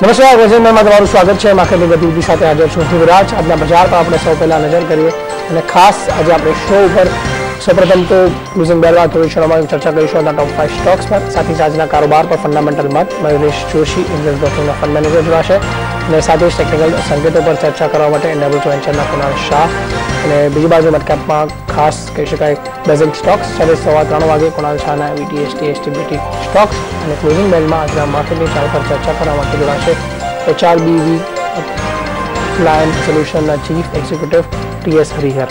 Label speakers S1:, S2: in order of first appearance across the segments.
S1: નમસ્કાર, ગ્રેસિમમાં તમારું સ્વાગત છે. માર્કેટની ગતિવિધિ સાથે હાજર છું હું વિરાજ. આજના બજાર પર આપણે સૌ પહેલા નજર કરીએ અને ખાસ આજે આપણે શો ઉપર સૌપ્રથમ તો ક્લોઝિંગ બેલ બાદ થોડી ક્ષણોમાં ચર્ચા કરીશું ટોપ 5 સ્ટોક્સ પર. સાથે જ આજના કારોબાર પર ફંડામેન્ટલ મત મહેશ જોશી ઇન્ડિયન બ્રોકિંગના ફંડ મેનેજર જોડાશે અને સાથે જ ટેકનિકલ સંકેતો પર ચર્ચા કરવા માટે ઇન્ડિયાબુલ્સ વેન્ચરના કુનાલ શાહ અને બીજી બાજુ મિડકેપમાં ખાસ કહી શકાય બેઝિક સ્ટોક્સ સાથે 3:15 વાગે કુનાલ શાહના વીટીએસટી એસટીબીટી સ્ટોક્સ અને ક્લોઝિંગ બેલમાં આજના માર્કેટની ચાલ પર ચર્ચા કરવા માટે જોડાશે એચઆરબીવી ક્લાયન્ટ સોલ્યુશનના chief executive TS Harihar.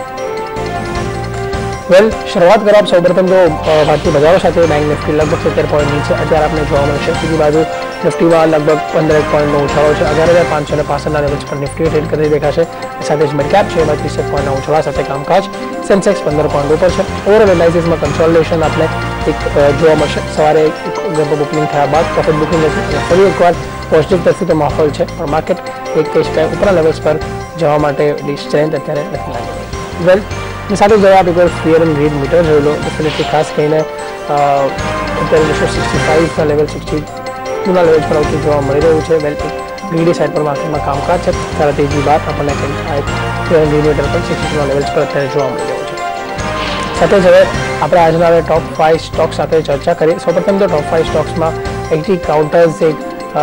S1: Well, શરૂઆત કરવા સૌપ્રથમ તો ભારતીય બજારો સાથે બેંક નિફ્ટી લગભગ 70 પોઈન્ટ નીચે અત્યારે આપણે જોવા મળશે. બીજી બાજુ નિફ્ટીમાં લગભગ 15 પોઈન્ટનો ઉછાળો છે. 11,565ના લેવલ્સ પર નિફ્ટી ટ્રેડ કરતી દેખાશે. સાથે જ મિડકેપ છે એમાં 30 પોઈન્ટના ઉછાળા સાથે કામકાજ. સેન્સેક્સ 15 પોઈન્ટ ઉપર છે. ઓવરઓલ એનાલિસિસમાં કન્સોલિડેશન આપણે જોવા મળશે. સવારે ગેપ ઓપનિંગ થયા બાદ પ્રોફિટ બુકિંગ હતી અને ફરી એકવાર પોઝિટિવ તરફી તો માહોલ છે, પણ માર્કેટ એક કહી શકાય ઉપરના લેવલ્સ પર જવા માટે સ્ટ્રેન્થ અત્યારે નથી લાગી રહી. વેલ, સાથે જ આપ એકવાર ફિયર એન્ડ ગ્રીડ મીટર જોઈ લો. ડેફિનેટલી ખાસ કરીને અત્યારે 265ના લેવલ 62ના લેવલ પર આવતું જોવા મળી રહ્યું છે. વેલ, ગ્રીડી સાઇડ પર માર્કેટમાં કામકાજ છે. સારા તેજી બાદ આપણને ફિયર એન્ડ ગ્રીડ મીટર પર 62ના લેવલ્સ પર અત્યારે જોવા મળી રહ્યું છે. સાથે જ હવે આપણે આજના ટોપ 5 સ્ટોક્સ સાથે ચર્ચા કરીએ. સૌપ્રથમ તો ટોપ 5 સ્ટોક્સમાં એટી કાઉન્ટર્સ એક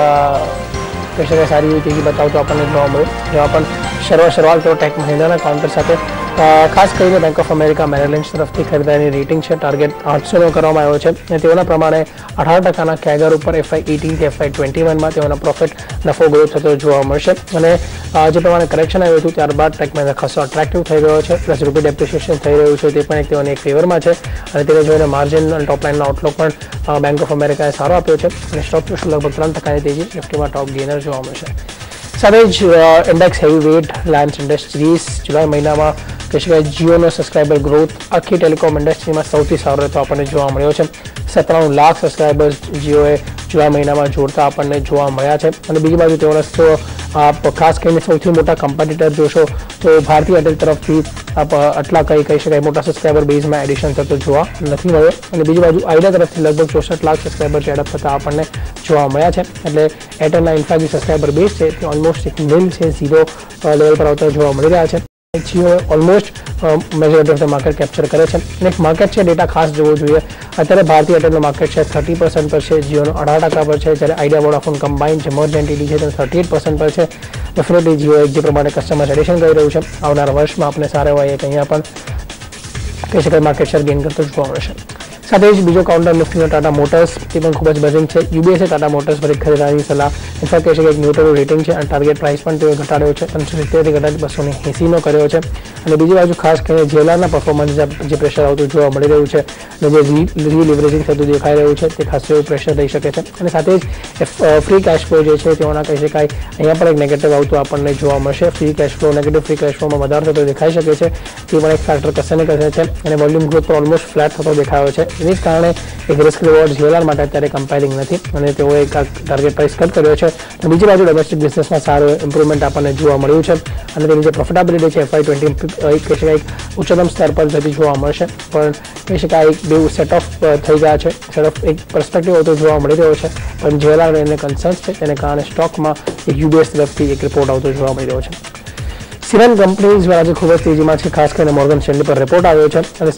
S1: કહી શકાય સારી એવી તેજી બતાવતો આપણને જોવા મળ્યો. જેમાં પણ શરૂઆત તો ટેક મહિન્દ્રાના કાઉન્ટર સાથે ખાસ કરીને Bank of America Merrill Lynch તરફથી ખરીદારીની રેટિંગ છે. ટાર્ગેટ 800નો કરવામાં આવ્યો છે અને તેઓના પ્રમાણે 18% કેગર ઉપર FY18 થી FY21માં તેઓના પ્રોફિટ નફો ગ્રોથ થતો જોવા મળશે. અને જે પ્રમાણે કરેક્શન આવ્યું હતું ત્યારબાદ ટેક મહિન્દ્રા ખાસો અટ્રેક્ટિવ થઈ ગયો છે. પ્લસ રૂપી ડેપ્રિસિએશન થઈ રહ્યું છે તે પણ તેઓની એક ફેવરમાં છે અને તેને જોઈને માર્જિન અને ટોપલાઇનનો આઉટલુક પણ બેંક ઓફ અમેરિકાએ સારો આપ્યો છે અને સ્ટોક લગભગ 3%ની તેજી નિફ્ટીમાં ટોપ ગેનર જોવા મળશે. સાથે જ index heavy weight Reliance Industries જુલાઈ મહિનામાં કહી શકાય જીઓનો સબસ્ક્રાઇબર ગ્રોથ આખી ટેલિકોમ ઇન્ડસ્ટ્રીમાં સૌથી સારો રહેતો આપણને જોવા મળ્યો છે. 97 લાખ સબસ્ક્રાઇબર્સ જીઓએ જુલાઈ મહિનામાં જોડતા આપણને જોવા મળ્યા છે. અને બીજી બાજુ તેઓના ખાસ કરીને સૌથી મોટા કમ્પિટિટર જોશો તો ભારતીય એરટેલ તરફથી આટલા કહી શકાય મોટા સબસ્ક્રાઇબર બેઝમાં એડિશન થતો જોવા નથી મળ્યો. અને બીજી બાજુ આઈડિયા તરફથી લગભગ 64 લાખ સબસ્ક્રાઇબર એડઅપ થતા આપણને જોવા મળ્યા છે. એટલે એરટેલના ઇન્ફેક્ટ જે સબસ્ક્રાઇબર બેઝ છે તે ઓલમોસ્ટ એક નિલ છે, 0 લેવલ પર આવતા જોવા મળી રહ્યા છે. Jio almost majority of the market capture કરે છે. અને એક માર્કેટ છે ડેટા ખાસ જોવો જોઈએ. અત્યારે ભારતીય એરટેલનો માર્કેટ છે 30% પર છે, જીઓનો 18% પર છે, જ્યારે આઈડિયા વોડાફોન કમ્બાઇન જે મર્જ એન્ટિટી છે તે 38% પર છે. ડેફિનેટલી જીઓ એક જે પ્રમાણે કસ્ટમર એડિશન કરી રહ્યું છે આવનારા વર્ષમાં આપણે સારા એવા એક અહીંયા પણ કહી શકાય માર્કેટ શેર ગેઇન કરતો જોવા મળશે. સાથે જ બીજો કાઉન્ટર નિફ્ટીનો ટાટા મોટર્સ તે પણ ખૂબ જ બઝિંગ છે. યુબીએસે ટાટા મોટર્સ પર એક ખરીદવાની સલાહ ઇનફેક્ટ કહી શકાય એક ન્યુટ્રલ રેટિંગ છે અને ટાર્ગેટ પ્રાઇસ પણ તેઓએ ઘટાડ્યો છે. 370થી ઘટાડી 280નો કર્યો છે. અને બીજી બાજુ ખાસ કરીને જેલારના પરફોર્મન્સ જે પ્રેશર આવતું જોવા મળી રહ્યું છે અને જે રીલિવરેજિંગ થતું દેખાઈ રહ્યું છે તે ખાસ એવું પ્રેશર લઈ શકે છે. અને સાથે જ ફ્રી કેશ ફ્લો જે છે તેઓના કહી શકાય અહીંયા પણ એક નેગેટિવ આવતું આપણને જોવા મળશે. નેગેટિવ ફ્રી કેશ ફ્લોમાં વધારો થતો દેખાઈ શકે છે. તે પણ એક ફેક્ટર કસરને કરે છે અને વોલ્યુમ ગ્રોથ પર ઓલમોસ્ટ ફ્લેટ થતો દેખાયો છે. એની જ કારણે એક રિસ્ક રિવોર્ડ જીએલઆર માટે અત્યારે કમ્પેરિંગ નથી અને તેઓએ એક ટાર્ગેટ પ્રાઇસ કટ કર્યો છે. અને બીજી બાજુ ડોમેસ્ટિક બિઝનેસમાં સારું ઇમ્પ્રુવમેન્ટ આપણને જોવા મળ્યું છે અને તેની જે પ્રોફિટેબિલિટી છે FY20 કહી શકાય એક ઉચ્ચતમ સ્તર પર જતી જોવા મળશે. પણ કહી શકાય એક બે સેટ ઓફ થઈ ગયા છે. સેટ ઓફ એક પર્સપેક્ટિવ આવતો જોવા મળી રહ્યો છે, પણ જીએલઆર એને કન્સર્ન્સ છે તેને કારણે સ્ટોકમાં એક યુબીએસ તરફથી એક રિપોર્ટ આવતો જોવા મળી રહ્યો છે. સિમેન્ટ કંપનીઝ આજે ખૂબ જ તેજીમાં છે. ખાસ કરીને મોર્ગન સ્ટેનલી પર રિપોર્ટ આવ્યો છે અને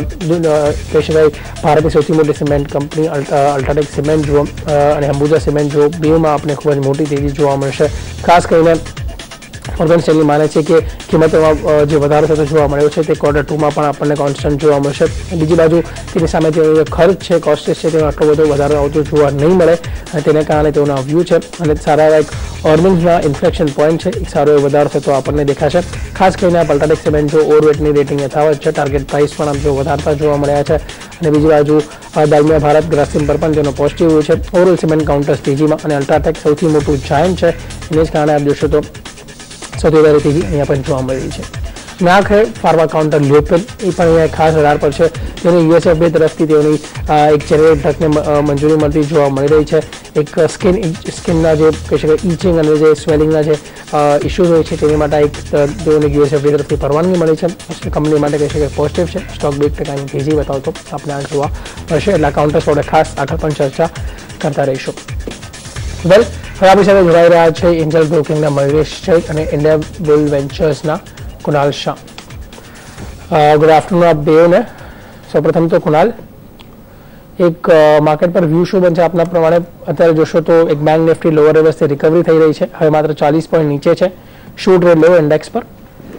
S1: કહી શકાય ભારતની સૌથી મોટી સિમેન્ટ કંપની અલ્ટ્રાટેક સિમેન્ટ જુઓ અને અંબુજા સિમેન્ટ જુઓ બેમાં આપણે ખૂબ જ મોટી તેજી જોવા મળશે. ખાસ કરીને મોર્ગન સ્ટેનલી માને છે કે કિંમતોમાં જે વધારો થતો જોવા મળ્યો છે તે Q2માં પણ આપણને કોન્સ્ટન્ટ જોવા મળશે. બીજી બાજુ તેની સામે જે ખર્ચ છે કોસ્ટેજ છે તેમાં આટલો બધો વધારો આવતો જોવા નહીં મળે અને તેને કારણે તેઓના વ્યૂ છે અને સારા એવા એક અર્નિંગ્સના ઇન્ફ્લેક્શન પોઈન્ટ છે એક સારો એવો વધારો થતો આપણને દેખાશે. ખાસ કરીને અલ્ટ્રાટેક સિમેન્ટ જો ઓવરવેટની રેટિંગ યથાવત છે. ટાર્ગેટ પ્રાઇસ પણ આમ જો વધારતા જોવા મળ્યા છે. અને બીજી બાજુ દાલમિયા ભારત ગ્રાસિમ પર પણ તેનો પોઝિટિવ છે. ઓવરઓલ સિમેન્ટ કાઉન્ટર્સ તેજીમાં અને અલ્ટ્રાટેક સૌથી મોટું જાયન્ટ છે. એને જ કારણે આપ જોશો તો સૌથી વધારે તેજી અહીંયા પણ જોવા મળી રહી છે. નાક है फार्मा काउंटर લ્યોપેલ એ પણ અહીંયા ખાસ રડાર પર છે. તેની યુએસએફબી તરફથી તેઓની એક જેનેરિક ડ્રગને મંજૂરી મળતી જોવા મળી રહી છે. એક સ્કિનના જે કહી શકાય ઇચિંગ અને જે સ્વેલિંગના જે ઇસ્યુઝ હોય છે તેની માટે એક તેઓની યુએસએફબી તરફથી પરવાનગી મળી છે. કંપની માટે કહી શકાય પોઝિટિવ છે. સ્ટોક 2% તેજી બતાવતો આપણે આ જોવા મળશે. એટલે કાઉન્ટર્સ પર ખાસ આગળ પણ ચર્ચા કરતા રહીશું. વેલ, હવે આપણી સાથે જોડાઈ રહ્યા છે એન્જલ બ્રોકિંગના મહેશ છે અને ઇન્ડિયાબુલ વેન્ચર્સના કુનાલ શાહ. ગુડ આફ્ટરનૂન આપ બેઓને. સૌપ્રથમ તો કુનાલ, એક માર્કેટ પર વ્યૂ શું બનશે આપના પ્રમાણે? અત્યારે જોશો તો એક બેંક નિફ્ટી લોઅર લેવલ્સથી રિકવરી થઈ રહી છે, હવે માત્ર 40 પોઈન્ટ નીચે છે. શું ટ્રેડ લેવો ઇન્ડેક્સ પર?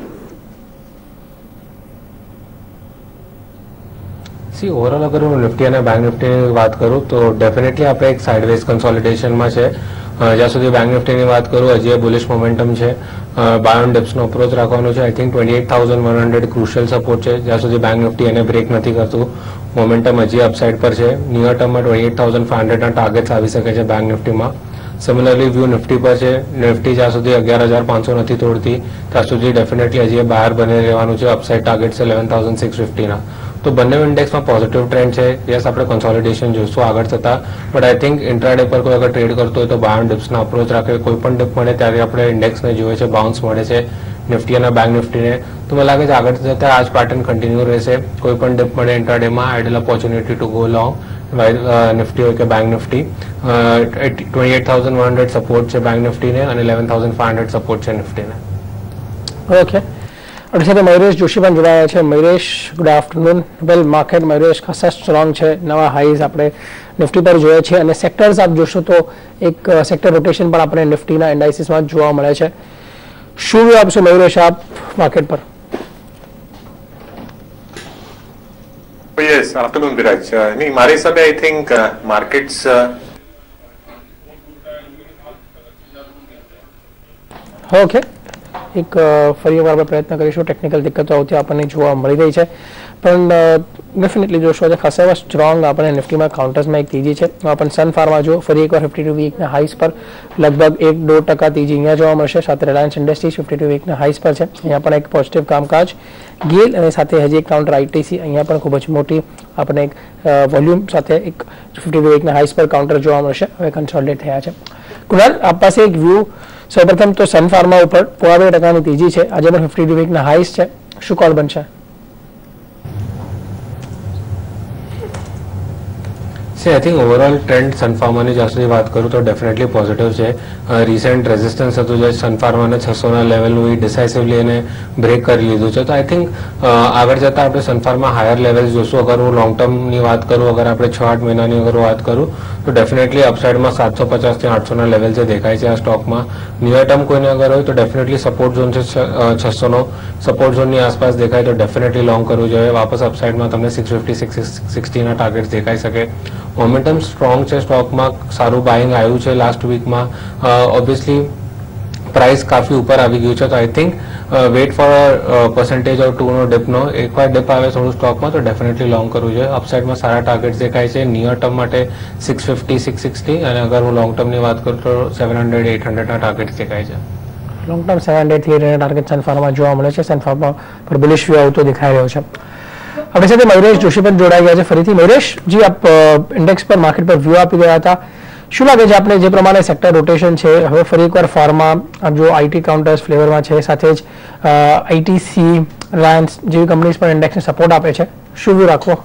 S2: સી ઓવરઓલ અગર હું નિફ્ટી અને બેંક નિફ્ટીની વાત કરું તો ડેફિનેટલી આપણે એક સાઇડવેઝ કન્સોલિડેશનમાં છે. જ્યાં સુધી બેંક નિફ્ટીની વાત કરું હજી બુલિશ મોમેન્ટમ છે, બાય ઓન ડિપ્સનો અપ્રોચ રાખવાનો છે. આઈ થિંક 28,100 ક્રુશિયલ સપોર્ટ છે. જ્યાં સુધી બેંક નિફ્ટી એને બ્રેક નથી કરતું, મોમેન્ટમ હજી અપસાઇડ પર છે. નિયર ટર્મમાં 28,500ના ટાર્ગેટ્સ આવી શકે છે બેંક નિફ્ટીમાં. સિમિલરલી વ્યૂ નિફ્ટી પર છે. નિફ્ટી જ્યાં સુધી 11,500 નથી તોડતી ત્યાં સુધી ડેફિનેટલી હજી બહાર બની રહેવાનું છે. અપસાઇડ ટાર્ગેટ છે 11,650ના. તો બંને ઇન્ડેક્સમાં પોઝિટિવ ટ્રેન્ડ છે. યસ, આપણે કોન્સોલિડેશન જોઈશું આગળ થતા, બટ આઈ થિંક ઇન્ટ્રાડે પર કોઈ અગર ટ્રેડ કરતો હોય તો બાય ઓન ડિપ્સના અપ્રોચ રાખે. કોઈ પણ ડિપ મળે ત્યારે આપણે ઇન્ડેક્સને જોઈએ છે બાઉન્સ મળે છે નિફ્ટી અને બેંક નિફ્ટીને. તો મને લાગે છે આગળ જતા આ જ પેટર્ન કન્ટિન્યુ રહેશે. કોઈ પણ ડિપ મળે ઇન્ટ્રાડેમાં ideal opportunity to go long Nifty હોય કે બેંક નિફ્ટી. 28,100 સપોર્ટ છે બેંક નિફ્ટીને અને 11,500 સપોર્ટ છે નિફ્ટીને.
S1: ઓકે, આપણી સાથે મહેશ જોશી પણ જોડાયા છે. Mahesh, good afternoon. Well, market Mahesh ખાસા સ્ટ્રોંગ છે, નવા હાઈઝ આપણે નિફ્ટી પર જોઈએ છે અને સેક્ટર્સ આપ જોશો તો એક સેક્ટર રોટેશન પણ આપણે નિફ્ટીના ઇન્ડાઇસીસમાં જોવા મળે છે. શું વ્યૂ આપશો મહેશ આપ માર્કેટ પર?
S3: Yes, afternoon Viraj. નહીં, મારા હિસાબે આઈ થિંક માર્કેટ્સ
S1: ઓકે, એક ફરી એકવાર આપણે પ્રયત્ન કરીશું. ટેકનિકલ દિક્કતો આવતી આપણને જોવા મળી રહી છે, પણ ડેફિનેટલી જોશો આજે ખાસા એવા સ્ટ્રોંગ આપણે નિફ્ટીમાં કાઉન્ટર્સમાં એક તેજી છે. પણ સન ફાર્મા જો ફરી એકવાર 52 વીકના હાઈસ પર લગભગ 1-2% તેજી અહીંયા જોવા મળશે. સાથે રિલાયન્સ ઇન્ડસ્ટ્રીઝ 52 વીકના હાઈસ પર છે, અહીંયા પણ એક પોઝિટિવ કામકાજ. ગેલ અને સાથે હજી એક કાઉન્ટર આઈટીસી, અહીંયા પણ ખૂબ જ મોટી આપણે એક વોલ્યુમ સાથે એક 52 વીકના હાઈસ પર કાઉન્ટર જોવા મળશે. હવે કન્સોલિડેટ થયા છે. કુનાલ, આપ પાસે એક વ્યૂ. સૌપ્રથમ તો સન ફાર્મા ઉપર 2% તેજી છે, આજે પણ 52 વીકના હાઈસ છે. શું કોલ બનશે?
S2: આઈ થિંક ઓવરઓલ ટ્રેન્ડ સનફાર્માની જ્યાં સુધી વાત કરું તો ડેફિનેટલી પોઝિટિવ છે. રિસેન્ટ રેઝિસ્ટન્સ હતું જે સનફાર્માના 600ના લેવલનું એ ડિસાઇસિવલી એને બ્રેક કરી લીધું છે. તો આઈ થિંક આગળ જતાં આપણે સનફાર્મા હાયર લેવલ્સ જોશું. અગર હું લોંગ ટર્મની વાત કરું, અગર આપણે 6-8 મહિનાની અગર વાત કરું તો ડેફિનેટલી અપસાઇડમાં 750થી 800ના લેવલ જે દેખાય છે આ સ્ટોકમાં. નિયર ટર્મ કોઈને અગર હોય તો ડેફિનેટલી સપોર્ટ ઝોન છે 600નો. સપોર્ટ ઝોનની આસપાસ દેખાય તો ડેફિનેટલી લોંગ કરવું જોઈએ. વાપસ અપસાઇડમાં તમને 650-660ના ટાર્ગેટ દેખાઈ શકે. મોમેન્ટમ સ્ટ્રોંગ છે સ્ટોકમાં, સારું બાઇંગ આવ્યું છે લાસ્ટ વીકમાં. ઓબ્વિયસલી પ્રાઇસ કાફી ઉપર આવી ગયું છે, તો I think wait for percentage or 2નો ડિપનો. એકવાર ડિપ આવે થોડું સ્ટોકમાં તો ડેફિનેટલી લોંગ કરવું જોઈએ. અપસાઇડમાં સારા ટાર્ગેટ્સ દેખાય છે. નિયર ટર્મ માટે 650-660 અને અગર હું લોંગ ટર્મની વાત કરું તો 700-800ના ટાર્ગેટ્સ દેખાય છે.
S1: લોંગ ટર્મ 700 થી 800 ટાર્ગેટ સનફાર્મા જોવા મળે છે. સનફાર્મા પર બુલિશ વ્યૂ આવતો દેખાઈ રહ્યો છે. આપણી સાથે મહેશ જોશી પણ જોડાઈ ગયા છે ફરીથી. મહેશ જી, આપ ઇન્ડેક્સ પર માર્કેટ પર વ્યૂ આપી ગયા હતા. શું લાગે છે આપણે જે પ્રમાણે સેક્ટર રોટેશન છે, હવે ફરી એકવાર ફાર્મા આપ જો આઈટી કાઉન્ટર્સ ફ્લેવરમાં છે, સાથે જ આઈટીસી, રિલાયન્સ જેવી કંપનીઝ પણ ઇન્ડેક્સને સપોર્ટ આપે છે. શું વ્યૂ રાખવો?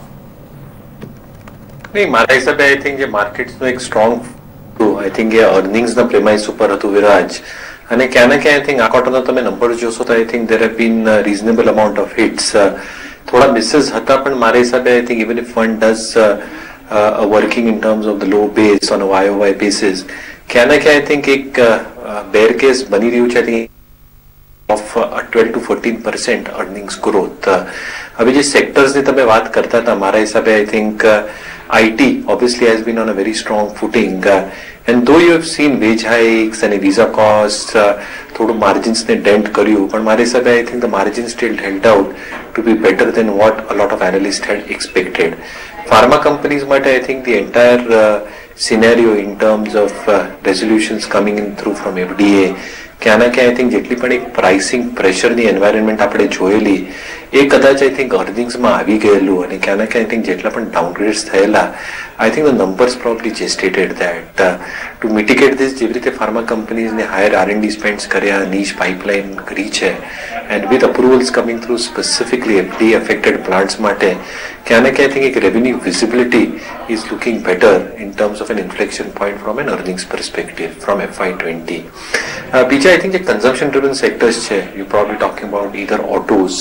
S3: નહીં, મારા હિસાબે આઈ થિંક જે માર્કેટ્સનો એક સ્ટ્રોંગ આઈ થિંક એ અર્નિંગ્સના પ્રેમાઇસ ઉપર હતું વિરાજ. અને ક્યાં ને ક્યાં આઈ થિંક આ ક્વાર્ટરના તમે નંબર જોશો તો I think there have been reasonable amount of hits. થોડા મિસીસ હતા, પણ મારા હિસાબે I think even if fund does working in terms of the low base on a YOY basis, ક્યાં ને ક્યાં આઈ થિંક એક બેર કેસ બની રહ્યું છે ઓફ 12-14% અર્નિંગ્સ ગ્રોથ. હવે જે સેક્ટર્સની તમે વાત કરતા હતા, મારા હિસાબે I think IT obviously has been on a very strong footing, and though you have seen wage hikes and visa costs, થોડું માર્જિન્સ ને ડેન્ટ કર્યું, પણ મારા હિસાબે I think the margin still held out to be better than what a lot of analyst had expected. Pharma companies માટે I think the entire scenario in terms of resolutions coming in through from FDA, ક્યાં ના ક્યાં I think જેટલી પણ એક pricing પ્રેશરની environment આપણે જોયેલી એ કદાચ આઈ થિંક અર્નિંગ્સમાં આવી ગયેલું, અને ક્યાં ના ક્યાં આઈ થિંક જેટલા પણ ડાઉનગ્રેડ્સ થયેલા, I think the numbers probably gestated that to mitigate this. જેવી રીતે ફાર્મા કંપનીઝને હાયર R&D સ્પેન્ડ્સ કર્યા, નીચ પાઇપલાઇન કરી છે, and with approvals coming through specifically FD affected plants માટે ક્યાં ને ક્યાં I think એક revenue visibility is looking better in terms of an inflection point from an earnings perspective from FY20. બીજા I think જે consumption driven sectors છે, you probably talking about either autos,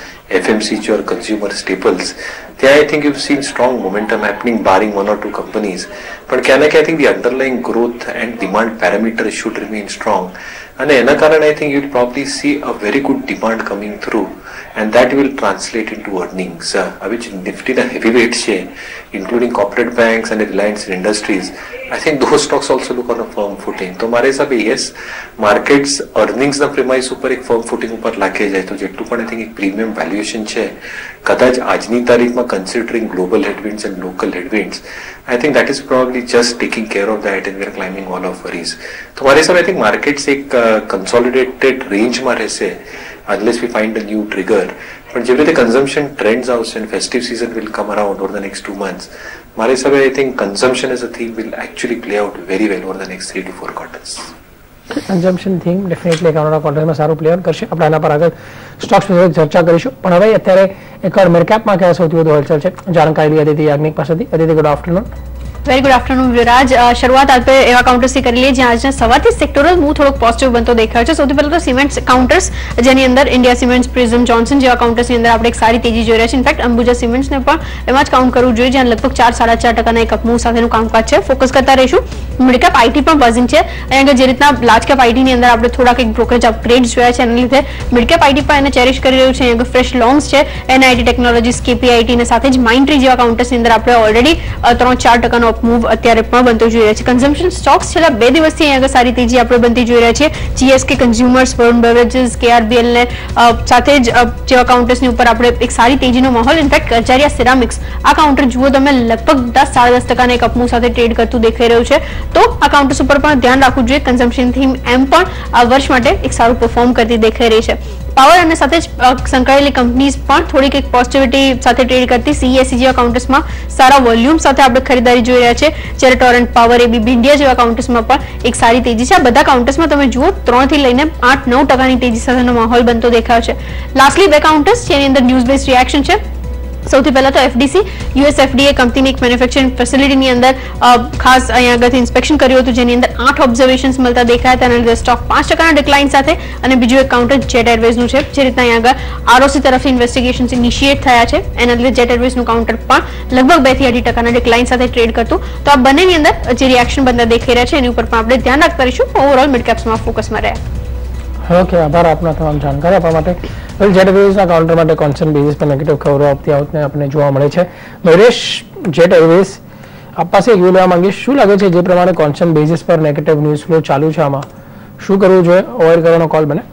S3: FMCG or consumer staples. There I think you've seen strong momentum happening barring one or two companies. But I think the underlying growth and demand parameters should remain strong. And in I think you'll probably see a very good demand coming through, and that will translate into earnings. Which Nifty the heavyweights share, including corporate banks and Reliance Industries, I think those stocks also look on a firm footing. So मारे सब yes, markets earnings ना premise ऊपर एक firm footing ऊपर लाके जाए तो जेटू पण I think एक premium valuation छे. कदाच आजनी तारीख में considering global headwinds and local headwinds, I think that is probably just taking care of that and we are climbing all of worries. तो मारे सब I think markets एक consolidated range में रहसे unless we find a new trigger. But जब the consumption trends out and festive season will come around over the next 2 months, મારે હિસાબે I think consumption as a theme will actually play out very well over the next 3 to 4 quarters.
S1: Consumption theme definitely આવનારા ક્વાર્ટરમાં સારું play out કરશે. આપણે આના પર આગળ સ્ટોક્સ વિશે ચર્ચા કરીશું, પણ હવે અત્યારે એકવાર મિડકેપમાં કયા સૌથી વધુ હલચલ છે જાણકારી લઈએ અદિતિ યાજ્ઞિક પાસેથી. Aditi, good afternoon.
S4: Very good afternoon Viraj. શરૂઆત આપણે એવા કાઉન્ટર્સથી કરી લઈએ જ્યાં આજના સવારથી સેક્ટોરલ મૂવ થોડોક પોઝિટિવ બનતો દેખાયો છે. સૌથી પહેલા તો સિમેન્ટ કાઉન્ટર્સ, જેની અંદર ઇન્ડિયા સિમેન્ટ્સ, પ્રિઝમ, જોન્સન જેવા કાઉન્ટર્સની અંદર આપણે એક સારી તેજી જોઈ રહ્યા છે. ઇનફેક્ટ અંબુજા સિમેન્ટ્સને પણ એમાં જ કાઉન્ટ કરવું જોઈએ, જ્યાં લગભગ 4-4.5% એક અપમૂવ સાથેનું કામકાજ છે. ફોકસ કરતા રહીશું. મિડકેપ આઈટી પણ બઝિંગ છે. અહીંયા આગળ જે રીતના લાર્જ કેપ આઈટીની અંદર આપણે થોડાક એક બ્રોકરેજ અપગ્રેડ્સ જોયા છે, એના લીધે મિડકેપ આઈટી પણ એને ચેરિશ કરી રહ્યું છે. અહીંયા આગળ ફ્રેશ લોંગ્સ છે, એનઆઈટી ટેકનોલોજીસ, કેપીઆઈટી અને સાથે જ માઇન્ડટ્રી જેવા કાઉન્ટર્સની અંદર આપણે ઓલરેડી 3-4% અપમૂવ અત્યારે પણ બનતો જોઈ રહ્યા છે. કન્ઝમ્પશન સ્ટોક્સ છેલ્લા 2 દિવસથી અહીંયા આગળ સારી તેજી આપણે બનતી જોઈ રહ્યા છીએ. GSK consumers, Varun Beverages, KRBL ને સાથે જ જેવા કાઉન્ટર્સની ઉપર આપણે એક સારી તેજીનો માહોલ. ઇનફેક્ટ કજારિયા સિરામિક્સ આ કાઉન્ટર જુઓ તમે લગભગ 10-10.5% એક અપમૂવ સાથે ટ્રેડ કરતું દેખાઈ રહ્યું છે. તો આ કાઉન્ટર્સ ઉપર પણ ધ્યાન રાખવું જોઈએ. કન્ઝમ્પશન થીમ એમ પણ આ વર્ષ માટે એક સારું પરફોર્મ કરતી દેખાઈ રહી છે. પાવર અને સાથે જ સંકળાયેલી કંપનીઝ પણ થોડીક એક પોઝિટિવિટી સાથે ટ્રેડ કરતી. સીએસસી જેવા કાઉન્ટર્સમાં સારા વોલ્યુમ સાથે આપણે ખરીદારી જોઈ રહ્યા છે, જ્યારે ટોરન્ટ પાવર, એબીબી ઇન્ડિયા જેવા કાઉન્ટર્સમાં પણ એક સારી તેજી છે. આ બધા કાઉન્ટર્સમાં તમે જુઓ 3 થી લઈને 8-9% તેજી સાથેનો માહોલ બનતો દેખાયો છે. લાસ્ટલી 2 કાઉન્ટર્સ જેની અંદર ન્યૂઝ બેઝ રિએક્શન છે. સૌથી પહેલા તો એફડીસી યુએસ એફડીએ કંપનીની એક મેન્યુફેક્ચરિંગ ફેસિલિટીની અંદર ખાસ અહીંયા આગળથી ઇન્સ્પેક્શન કર્યું હતું, જેની અંદર 8 ઓબ્ઝર્વેશન્સ મળતા દેખાયા. તેના લીધે સ્ટોક 5% ડિક્લાઇન સાથે, અને બીજું એક કાઉન્ટર જેટ એરવેઝનું છે, જે રીતના અહીંયા આગળ આરઓસી તરફથી ઇન્વેસ્ટિગેશન્સ ઇનિશિએટ થયા છે, એના લીધે જેટ એરવેઝનું કાઉન્ટર પણ લગભગ 2-2.5% ડિક્લાઇન સાથે ટ્રેડ કરતું. તો આ બંનેની અંદર જે રિએક્શન બનતા દેખાઈ રહ્યા છે એની ઉપર પણ આપણે ધ્યાન રાખતા રહીશું. ઓવરઓલ મિડકેપ્સમાં ફોકસમાં રહ્યા.
S1: ઓકે, આભાર આપના તમામ જાણકારી આપવા માટે. જેટ એરવેઝના કાઉન્ટર માટે કોન્સર્ન બેઝિસ પર નેગેટિવ ખબરો આપતી આવતને આપણે જોવા મળે છે. મહેશ, જેટ એરવેઝ આપ પાસે એક વ્યૂ લેવા માંગીશ. શું લાગે છે જે પ્રમાણે કોન્સર્ન બેઝિસ પર નેગેટિવ ન્યૂઝ ફ્લો ચાલુ છે, આમાં શું કરવું જોઈએ? અવોઇડ કરવાનો કોલ બને?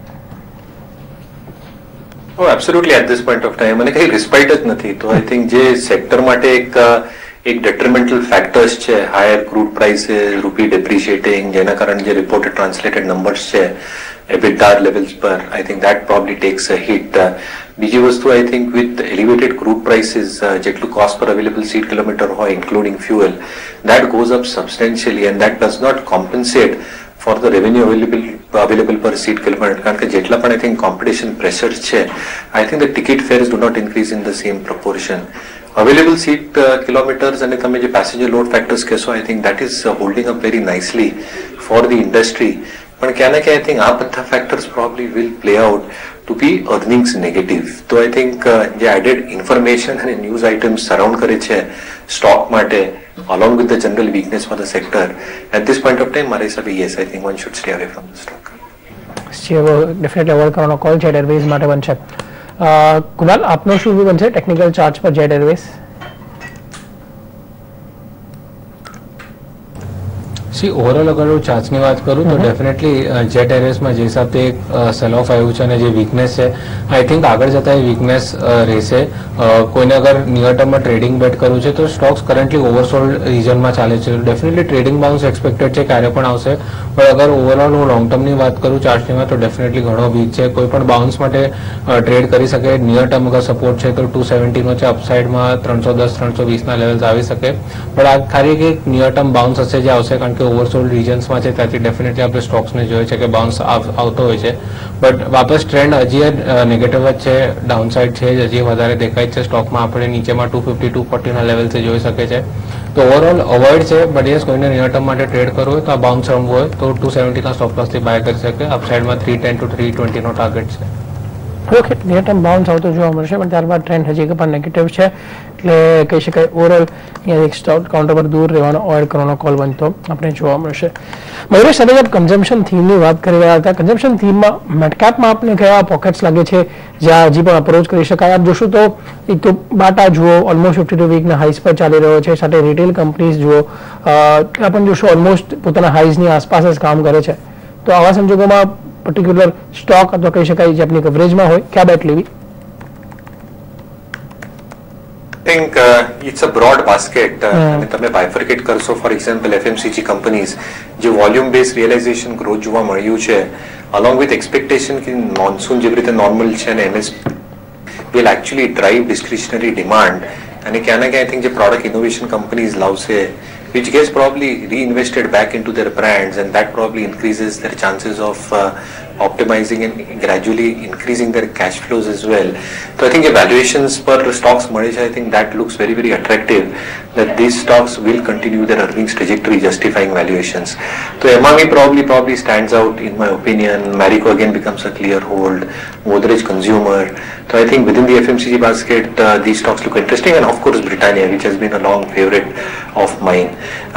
S3: Absolutely at this point of time મને કઈ રિસ્પાઇટ જ નથી. તો આઈ થિંક જે સેક્ટર માટે એક ડેટ્રીમેન્ટલ ફેક્ટર્સ છે, higher crude prices, rupee depreciating, જેના કારણે જે રિપોર્ટેડ ટ્રાન્સલેટેડ નંબર્સ છે EBITDA levels પર, I think that probably takes a hit. બીજી વસ્તુ I think with elevated crude prices, જેટલું cost per available seat kilometer હોય including fuel, that goes up substantially and that does not compensate for the revenue available per seat kilometer. કારણ કે જેટલા પણ I think competition pressures છે, I think the ticket fares do not increase in the same proportion. Available seat kilometers અને તમે જે passenger load factors કહેશો, I think that is holding up very nicely for the industry. પણ ક્યાં ને ક્યાં I think આ બધા factors probably will play out to be earnings negative. તો આઈ થિંક જે એડેડ ઇન્ફોર્મેશન અને ન્યૂઝ આઇટમ્સ સરાઉન્ડ કરે છે સ્ટોક માટે along with the general weakness for the sector at this point of time, મારા હિસાબે yes, I think one should stay away from the stock.
S1: Definitely avoid કરવાનો call Jet Airways માટે બનશે. કુનાલ, આપનો શું વ્યૂ બનશે ટેકનિકલ ચાર્ટ પર જેટ એરવેઝ?
S2: સી ઓવરઓલ અગર હું ચાર્ટ્સની વાત કરું તો ડેફિનેટલી જેટ એરવેઝમાં જે હિસાબથી એક સેલ ઓફ આવ્યું છે અને જે વીકનેસ છે, આઈ થિંક આગળ જતાં એ વીકનેસ રહેશે. કોઈને અગર નિયર ટર્મમાં ટ્રેડિંગ બેટ કરવું છે તો સ્ટોક્સ કરન્ટલી ઓવરસોલ્ડ રિજનમાં ચાલે છે. ડેફિનેટલી ટ્રેડિંગ બાઉન્સ એક્સપેક્ટેડ છે, ક્યારે પણ આવશે. પણ અગર ઓવરઓલ હું લોંગ ટર્મની વાત કરું ચાર્ટ્સની તો ડેફિનેટલી ઘણો વીક છે. કોઈ પણ બાઉન્સ માટે ટ્રેડ કરી શકે. નિયર ટર્મ અગર સપોર્ટ છે તો 270નો છે, અપસાઇડમાં 310-320ના લેવલ્સ આવી શકે. પણ આ ખાલી એક નિયર ટર્મ બાઉન્સ હશે જે આવશે, કારણ કે કે ઓવરસોલ્ડ રિજન્સમાં છે ત્યાંથી ડેફિનેટલી આપણે સ્ટોક્સને જોઈએ છે કે બાઉન્સ આવતો હોય છે, બટ વાપસ ટ્રેન્ડ હજી નેગેટિવ જ છે, ડાઉનસાઇડ છે હજી વધારે દેખાય છે સ્ટોકમાં. આપણે નીચેમાં 250 240 લેવલથી જોઈ શકે છે. તો ઓવરઓલ અવોઇડ છે, બટ યસ કોઈને નિયર ટર્મ માટે ટ્રેડ કરવું હોય તો આ બાઉન્સ રમવું હોય તો 270 સ્ટોપ લોસથી બાય કરી શકે. અપસાઇડમાં 310 to 320 નો ટાર્ગેટ છે.
S1: ઓકે, નિયર ટર્મ બાઉન્સ આવતો જોવા મળશે, પણ ત્યારબાદ ટ્રેન્ડ હજી પણ નેગેટિવ છે, એટલે કહી શકાય ઓવરઓલ અહીંયા એક સ્ટોક કાઉન્ટર પર દૂર રહેવાનો, અવોઇડ કરવાનો કોલ બનતો આપણે જોવા મળશે. મયુરેશ, સાથે આપ કન્ઝમ્પશન થીમની વાત કરી રહ્યા હતા. કન્ઝમ્પશન થીમમાં મિડકેપમાં આપને કયા પોકેટ્સ લાગે છે જ્યાં હજી પણ અપ્રોચ કરી શકાય? આપ જોશો તો એક તો બાટા જુઓ, ઓલમોસ્ટ 52 વીકના હાઈસ પર ચાલી રહ્યો છે, સાથે રિટેલ કંપનીઝ જુઓ, ત્યાં પણ જોશો ઓલમોસ્ટ પોતાના હાઈઝની આસપાસ જ કામ કરે છે. તો આવા સંજોગોમાં પર્ટિક્યુલર સ્ટોક અથવા કહી શકાય જે આપની કવરેજમાં હોય, ક્યાં બેટ લેવી?
S3: I think it's a broad basket અને તમે bifurcate કરશો ફોર એક્ઝામ્પલ FMCG કંપનીઝ જે વોલ્યુમ બેઝ રિયલાઇઝેશન ગ્રોથ જોવા મળ્યું છે અલોંગ વિથ એક્સપેક્ટેશન કે મોન્સૂન જેવી રીતે નોર્મલ છે અને MSP will actually drive discretionary demand અને ક્યાં ના ક્યાં I think જે પ્રોડક્ટ ઇનોવેશન કંપનીઝ લાવશે which gets probably reinvested back into their brands and that probably increases their chances of optimizing and gradually increasing their cash flows as well. So I think the valuations per stocks, I think that looks very, very attractive that these stocks will continue their earnings trajectory justifying valuations. So Emami probably stands out in my opinion. Marico again becomes a clear hold. Godrej Consumer. So I think within the FMCG basket, these stocks look interesting, and of course Britannia, which has been a long favorite of mine.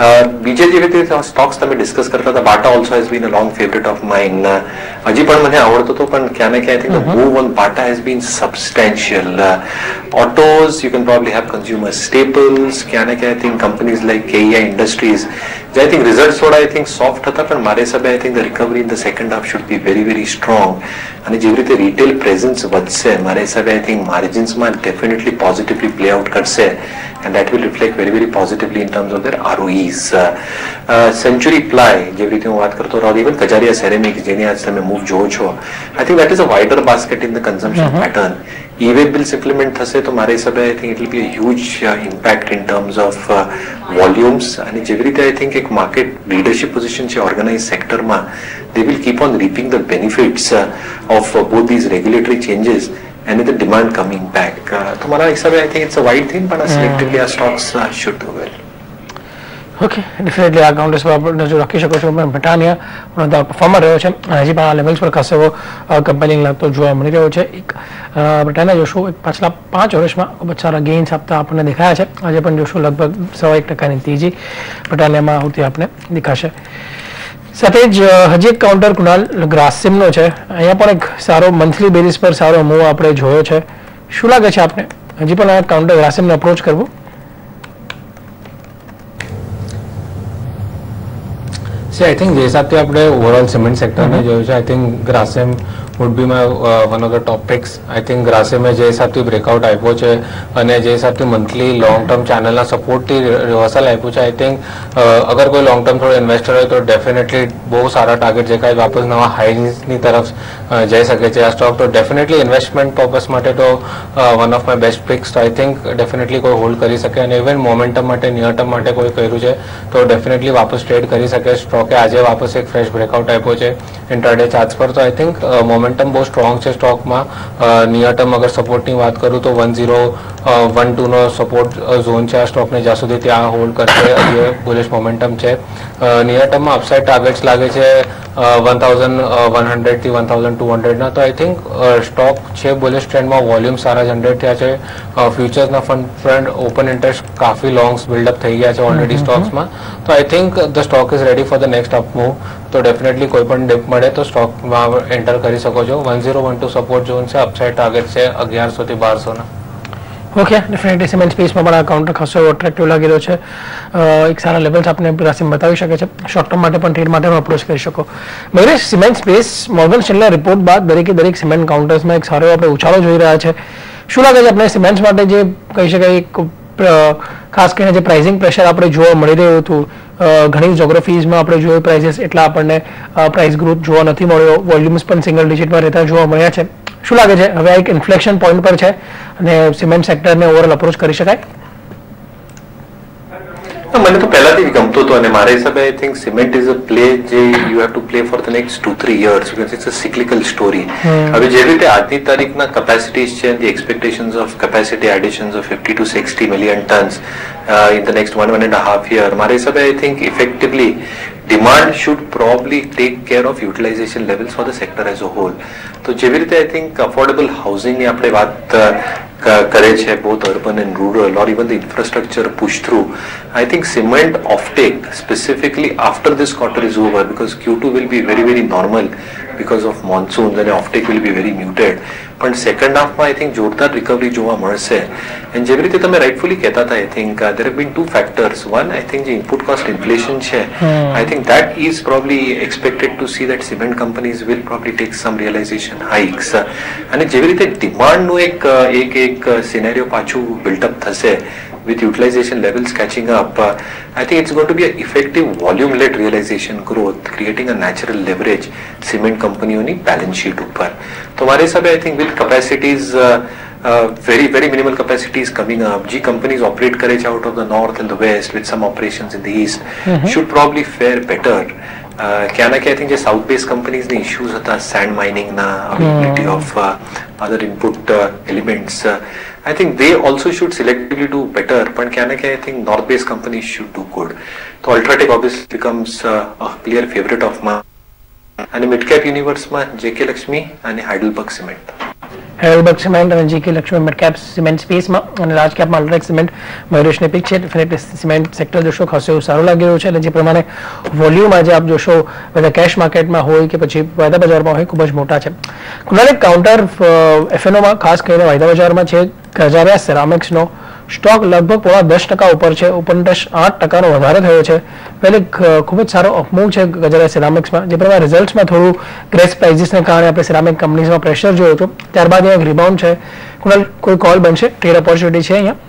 S3: BJ stocks that we discuss karta tha, Bata also has been a long favorite of mine. Aji pan mane avadto to pan kya na kya, I think the move on Bata has been substantial. Autos, you can probably have consumer staples. Kya na kya, I think companies like KEI Industries. I think results thoda I think soft hata, but mare sabe I think the recovery in the second half should be very, very strong. And જેવી રીતે retail presence વધશે, મારા હિસાબે I think margins માં definitely positively play out કરશે, and that will reflect very, very positively in terms of their ROEs. Century Ply, જેવી રીતે હું વાત કરતો રહો, even Kajaria Ceramics જેની આજ તમે move જોવો છો, I think that is a wider basket in the consumption pattern. E-way bills implement થશે તો મારા હિસાબે I think it will be a huge impact in terms of volumes, અને જેવી રીતે I think એક market leadership position છે organized sector માં, they will keep on reaping the benefits of both these regulatory changes and with the demand coming back. તો મારા હિસાબે I think it's a wide thing, but selectively our stocks should do well.
S1: Okay, definitely આ counters પર આપણે નજર રાખી શકો છો. પણ બ્રિટાનિયા પણ પરફોર્મર રહ્યો છે, હજી પણ આ લેવલ્સ પર ખાસ એવો કમ્પેનિંગ લાગતો જોવા મળી રહ્યો છે. એક બ્રિટાનિયા જોશું એક પાછલા 5 વર્ષમાં ખૂબ જ સારા ગેઇન્સ આપતા આપણને દેખાયા છે. આજે પણ જોશું લગભગ 1.25% તેજી બ્રિટાનિયામાં આવતી આપણે દેખાશે. સાથે જ હજી એક કાઉન્ટર કુણાલ ગ્રાસિમનો છે, અહીંયા પણ એક સારો મંથલી બેઝિસ પર સારો મૂવ આપણે જોયો છે. શું લાગે છે આપને, હજી પણ આ કાઉન્ટર ગ્રાસિમને અપ્રોચ કરવું?
S2: I think જે હિસાબથી આપણે ઓવરઓલ સિમેન્ટ સેક્ટરને જોયું છે, I think Grasim would be my one of the top picks. I think Grasim જે હિસાબથી બ્રેકઆઉટ આપ્યો છે અને જે હિસાબથી મંથલી લોંગ ટર્મ ચેનલના સપોર્ટથી રિવર્સલ આપ્યું છે, I think અગર કોઈ લોંગ ટર્મ થોડો ઇન્વેસ્ટર હોય તો ડેફિનેટલી બહુ સારા ટાર્ગેટ જે કાંઈ વાપસ નવા હાઈની તરફ જઈ શકે છે આ સ્ટોક. તો ડેફિનેટલી ઇન્વેસ્ટમેન્ટ પર્પઝ માટે તો one of my best picks. તો આઈ થિંક ડેફિનેટલી કોઈ હોલ્ડ કરી શકે, અને ઇવન મોમેન્ટમ માટે નિયર ટર્મ માટે કોઈ કર્યું છે તો ડેફિનેટલી વાપસ ટ્રેડ કરી શકે. સ્ટોકે આજે વાપસ એક ફ્રેશ બ્રેકઆઉટ આપ્યો છે ઇન્ટ્રાડે ચાર્ટ્સ પર. તો આઈ થિંક મોમેન્ટમ બહુ સ્ટ્રોંગ છે સ્ટોકમાં. નિયર ટર્મ અગર સપોર્ટની વાત કરું તો 1012 નો સપોર્ટ ઝોન છે આ સ્ટોકને, જ્યાં સુધી ત્યાં હોલ્ડ કરશે હજી બુલિશ મોમેન્ટમ છે. નિયર ટર્મમાં અપસાઇડ ટાર્ગેટ્સ લાગે છે 1100 થી 1200 ના. તો આઈ થિંક સ્ટોક છે બુલિશ ટ્રેન્ડમાં, વોલ્યુમ સારા જનરેટ થયા છે. ફ્યુચર્સના ફંડ ઓપન ઇન્ટરેસ્ટ કાફી લોંગ્સ બિલ્ડઅપ થઈ ગયા છે ઓલરેડી સ્ટોક્સમાં. તો I think the stock is ready for the next up move. તો ડેફિનેટલી કોઈ પણ ડિપ મળે તો સ્ટોકમાં એન્ટર કરી શકો છો. 1012 સપોર્ટ ઝોન છે, અપસાઇડ ટાર્ગેટ છે 1100 થી 1200 ના.
S1: ઓકે, ડેફિનેટલી સિમેન્ટ સ્પેસમાં પણ આ કાઉન્ટર ખાસો એટ્રેક્ટિવ લાગી રહ્યો છે. એક સારા લેવલ્સ આપણે ગ્રાસિમ બતાવી શકે છે. શોર્ટ ટર્મ માટે પણ ટ્રેડ માટે પણ અપ્રોચ કરી શકો. મયુરેશ, સિમેન્ટ સ્પેસ મોર્ગન સ્ટેનલેના રિપોર્ટ બાદ દરેક સિમેન્ટ કાઉન્ટર્સમાં એક સારો આપણે ઉછાળો જોઈ રહ્યા છે. શું લાગે છે આપણે સિમેન્ટ્સ માટે જે કહી શકાય ખાસ કરીને જે પ્રાઇસિંગ પ્રેશર આપણે જોવા મળી રહ્યું હતું, ઘણી જોગ્રાફીઝમાં આપણે જોયું પ્રાઇસીસ એટલા આપણને પ્રાઇસ ગ્રોથ જોવા નથી મળ્યો, વોલ્યુમ્સ પણ સિંગલ ડિજિટમાં રહેતા જોવા મળ્યા છે. શું લાગે છે હવે એક ઇન્ફ્લેક્શન પોઈન્ટ પર છે અને સિમેન્ટ સેક્ટરને ઓવરઓલ અપ્રોચ કરી શકાય?
S3: મને તો પહેલાથી જ ગમતું હતું અને મારા હિસાબે I think cement is a play જે you have to play for the next 2-3 years because it's a cyclical story. હવે જે રીતે આજની તારીખના કેપેસિટીઝ છે the expectations of capacity additions of 50 to 60 million tons in the next 1.5 year, મારા હિસાબે I think effectively demand should probably take care of utilization levels for the sector as a whole. તો જેવી રીતે આઈ થિંક અફોર્ડેબલ હાઉસિંગની આપણે વાત કરે છે both urban and rural or even the infrastructure push through, I think cement offtake specifically after this quarter is over because Q2 will be very very normal because of monsoons and offtake will be very muted, પણ second હાફમાં I think જોરદાર recovery જોવા મળશે. And જેવી રીતે તમે rightfully કહેતા હતા, I think there have been two factors. One, I think જે input cost inflation છે, I think that is probably expected to see that cement companies will probably take some realization hikes. અને જેવી રીતે ડિમાન્ડનું એક scenario પાછું built-up થશે with utilization levels catching up, I think it's going to be an effective volume-led realization growth, creating a natural leverage cement companyઓની balance sheet ઉપર. તો મારા હિસાબે I think with capacities very very minimal capacities coming up, જે companies operate કરે છે out of the north and the west with some operations in the east should probably fare better. ક્યાં ના ક્યાં I think જે south base કંપનીઝની issues હતા sand માઇનિંગના, availability of other input elements, I think they also should selectively do better, પણ ક્યાં ના ક્યાં I think north based companies should do good. તો Ultratech obviously becomes a clear favorite of mine. અને mid cap યુનિવર્સમાં JK Lakshmi અને Heidelberg cement.
S1: Heidelberg cement અને JK Lakshmi mid cap cement સ્પેસમાં અને લાર્જ કેપમાં અલ્ટ્રાટેક સિમેન્ટ મયુરેશની પિક છે. ડેફિનેટલી સિમેન્ટ સેક્ટર જોશો ખાસો એવું સારું લાગી રહ્યું છે અને જે પ્રમાણે વોલ્યુમ આજે આપ જોશો બધા કેશ માર્કેટમાં હોય કે પછી વાયદા બજારમાં હોય ખૂબ જ મોટા છે. કુનાલ, એક કાઉન્ટર એફએનઓમાં ખાસ કરીને વાયદા બજારમાં છે ગજારિયા સિરામિક્સનો સ્ટોક લગભગ 10% ઉપર છે, ઉપરન્ટશ 8% વધારે થયો છે. પહેલે ખૂબ જ સારો અપમૂવ છે ગજારિયા સિરામિક્સમાં, જે પ્રમાણે રિઝલ્ટ્સમાં થોડું ગ્રેસ પ્રાઇઝીસને કારણે આપણે સિરામિક કંપનીઝમાં પ્રેશર જોયું હતું, ત્યારબાદ એક રિબાઉન્ડ છે. કુનાલ, કોઈ કોલ બનશે? ટ્રેડ ઓપોર્ચ્યુનિટી છે અહીંયા?